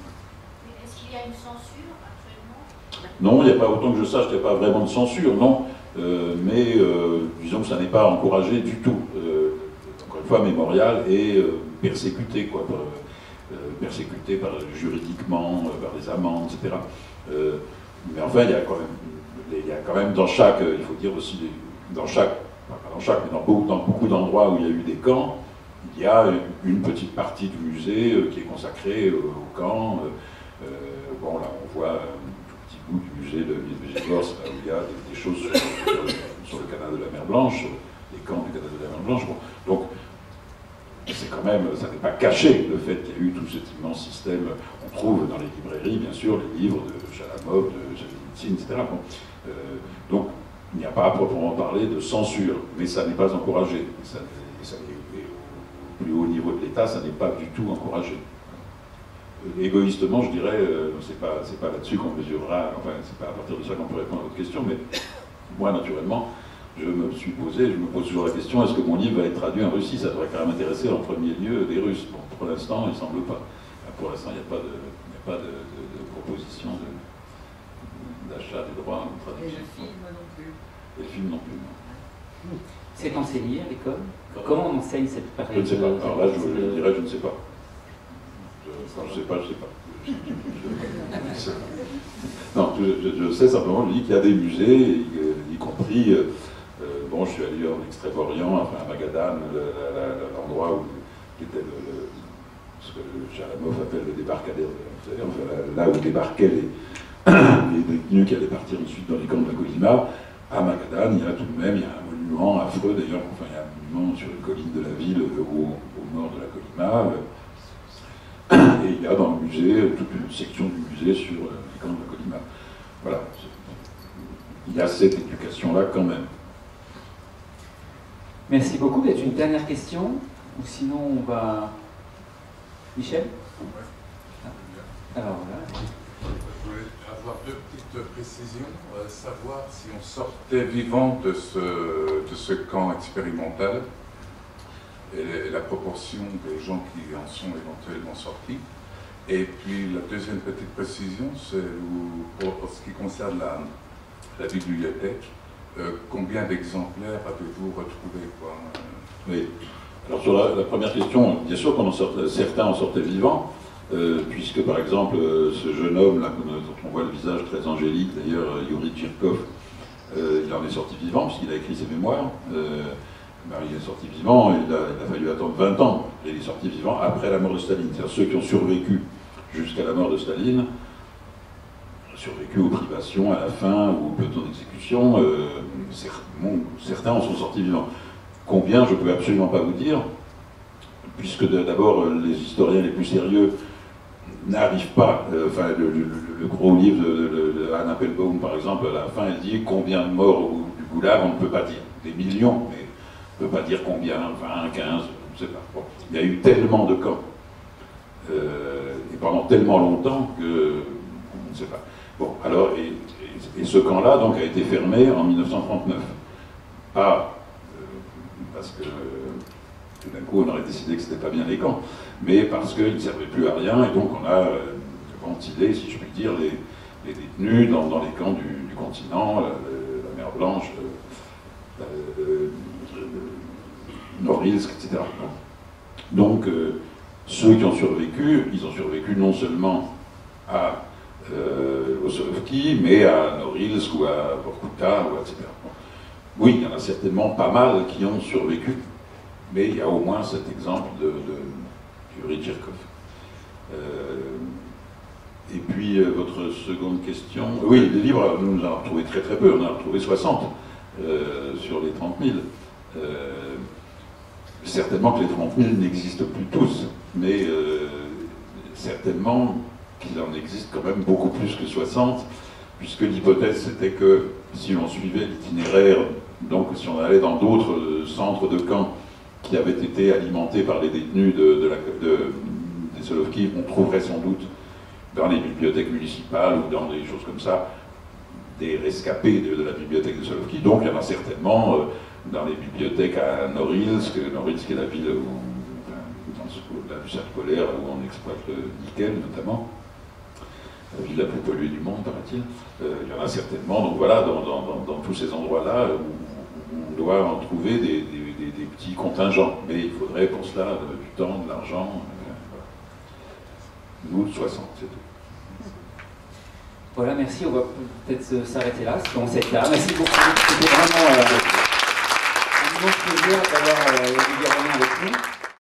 Est-ce qu'il y a une censure actuellement? Non, il n'y a pas, autant que je sache, il n'y a pas vraiment de censure, non. Euh, mais euh, disons que ça n'est pas encouragé du tout. Euh, encore une fois, Mémorial est euh, persécuté, quoi, par, euh, persécuté par, juridiquement, euh, par des amendes, et cetera. Euh, mais enfin, il y a quand même, il y a quand même dans chaque, il faut dire aussi, dans chaque, pas dans chaque, mais dans beaucoup, dans beaucoup d'endroits où il y a eu des camps, il y a une petite partie du musée euh, qui est consacrée euh, au camp. Euh, bon, là, on voit un tout petit bout du musée de Vigigorsk, où il y a des, des choses sur, sur, le, sur le canal de la mer Blanche, les camps du canal de la mer Blanche. Bon, donc, c'est quand même, ça n'est pas caché, le fait qu'il y a eu tout cet immense système. On trouve dans les librairies, bien sûr, les livres de Chalamov, de Solzhenitsyn, et cetera. Bon, euh, donc, il n'y a pas à proprement parler de censure, mais ça n'est pas encouragé. Et ça, et ça, au plus haut niveau de l'État, ça n'est pas du tout encouragé. Égoïstement, je dirais, euh, c'est pas, c'est pas là-dessus qu'on mesurera, enfin, c'est pas à partir de ça qu'on peut répondre à votre question, mais moi, naturellement, je me suis posé, je me pose toujours la question, est-ce que mon livre va être traduit en Russie? Ça devrait quand même intéresser en premier lieu des Russes. Bon, pour l'instant, il ne semble pas. Pour l'instant, il n'y a pas de, il n'y a pas de, de, de proposition d'achat des droits de traduction. Et le film non plus. Et le film non plus, non. C'est enseigné à l'école? Comment on enseigne cette période? Je ne sais pas. Alors là, je vous le dirais, je ne sais pas. Je ne sais pas, je ne sais pas. Je, je, je, je, non, je, je sais simplement, je dis qu'il y a des musées, y compris, euh, bon, je suis allé en Extrême-Orient, enfin à Magadan, l'endroit où qui était le, le, ce que Chalamov appelle le débarcadère, vous savez, enfin, là, là où débarquaient les, les détenus qui allaient partir ensuite dans les camps de la Colima. À Magadan, il y a tout de même, il y a un monument affreux d'ailleurs, enfin il y a un monument sur une colline de la ville au, au nord de la Colima. Et il y a dans le musée toute une section du musée sur les camps de la Colima. Voilà. Il y a cette éducation-là quand même. Merci beaucoup. Peut-être une dernière question? Ou sinon on va... Michel? Alors voilà. Je voulais avoir deux petites précisions. Euh, savoir si on sortait vivant de ce, de ce camp expérimental et la proportion des gens qui en sont éventuellement sortis. Et puis la deuxième petite précision, c'est pour, pour ce qui concerne la, la bibliothèque, euh, combien d'exemplaires avez-vous retrouvé, quoi? Oui. Alors sur la, la première question, bien sûr qu'on en sortait, certains en sortaient vivants, euh, puisque par exemple euh, ce jeune homme là, dont on voit le visage très angélique, d'ailleurs Yuri Tchirkov, euh, il en est sorti vivant puisqu'il a écrit ses mémoires. Euh, ben, il est sorti vivant, il a, il a fallu attendre vingt ans, et il est sorti vivant après la mort de Staline. C'est-à-dire ceux qui ont survécu jusqu'à la mort de Staline, survécu aux privations à la fin ou au peloton d'exécution, euh, certains en sont sortis vivants. Combien, je ne peux absolument pas vous dire, puisque d'abord les historiens les plus sérieux n'arrivent pas, euh, enfin le, le, le gros livre de, de, de Anne Applebaum par exemple, à la fin elle dit combien de morts au, du Goulag, on ne peut pas dire, des millions, mais on ne peut pas dire combien, vingt, quinze, je ne sais pas. Bon. Il y a eu tellement de camps, euh, et pendant tellement longtemps que on ne sait pas. Bon, alors, et, et, et ce camp-là donc a été fermé en mille neuf cent trente-neuf. Pas parce que tout d'un coup on aurait décidé que c'était pas bien les camps, mais parce qu'ils ne servaient plus à rien, et donc on a euh, ventilé, si je puis dire, les, les détenus dans, dans les camps du, du continent, la, la mer Blanche, euh, euh, Norilsk, et cetera. Donc euh, ceux qui ont survécu, ils ont survécu non seulement à euh, au Solovki, mais à Norilsk ou à Vorkuta, ou et cetera. Oui, il y en a certainement pas mal qui ont survécu, mais il y a au moins cet exemple de, de Yuri Tchirkov. Euh, et puis, euh, votre seconde question... Oui, les livres, nous en avons retrouvé très très peu, on en a retrouvé soixante euh, sur les trente mille. Euh, certainement que les trente mille n'existent plus tous, mais euh, certainement qu'il en existe quand même beaucoup plus que soixante, puisque l'hypothèse c'était que si on suivait l'itinéraire, donc si on allait dans d'autres centres de camps qui avaient été alimentés par les détenus de, de la, de, des Solovki, on trouverait sans doute dans les bibliothèques municipales ou dans des choses comme ça, des rescapés de, de la bibliothèque de Solovki. Donc il y en a certainement euh, dans les bibliothèques à Norilsk, Norilsk est la ville où, dans la Bussard polaire où on exploite le nickel notamment, la ville la plus polluée du monde, paraît-il. Euh, il y en a certainement, donc voilà, dans, dans, dans, dans tous ces endroits-là où on doit en trouver des, des, des, des petits contingents. Mais il faudrait pour cela euh, du temps, de l'argent. Euh, voilà. Nous, soixante, c'est tout. Voilà, merci. On va peut-être s'arrêter là, dans cette là. Merci beaucoup. C'était vraiment euh, un immense plaisir d'avoir euh, le gouvernement avec nous.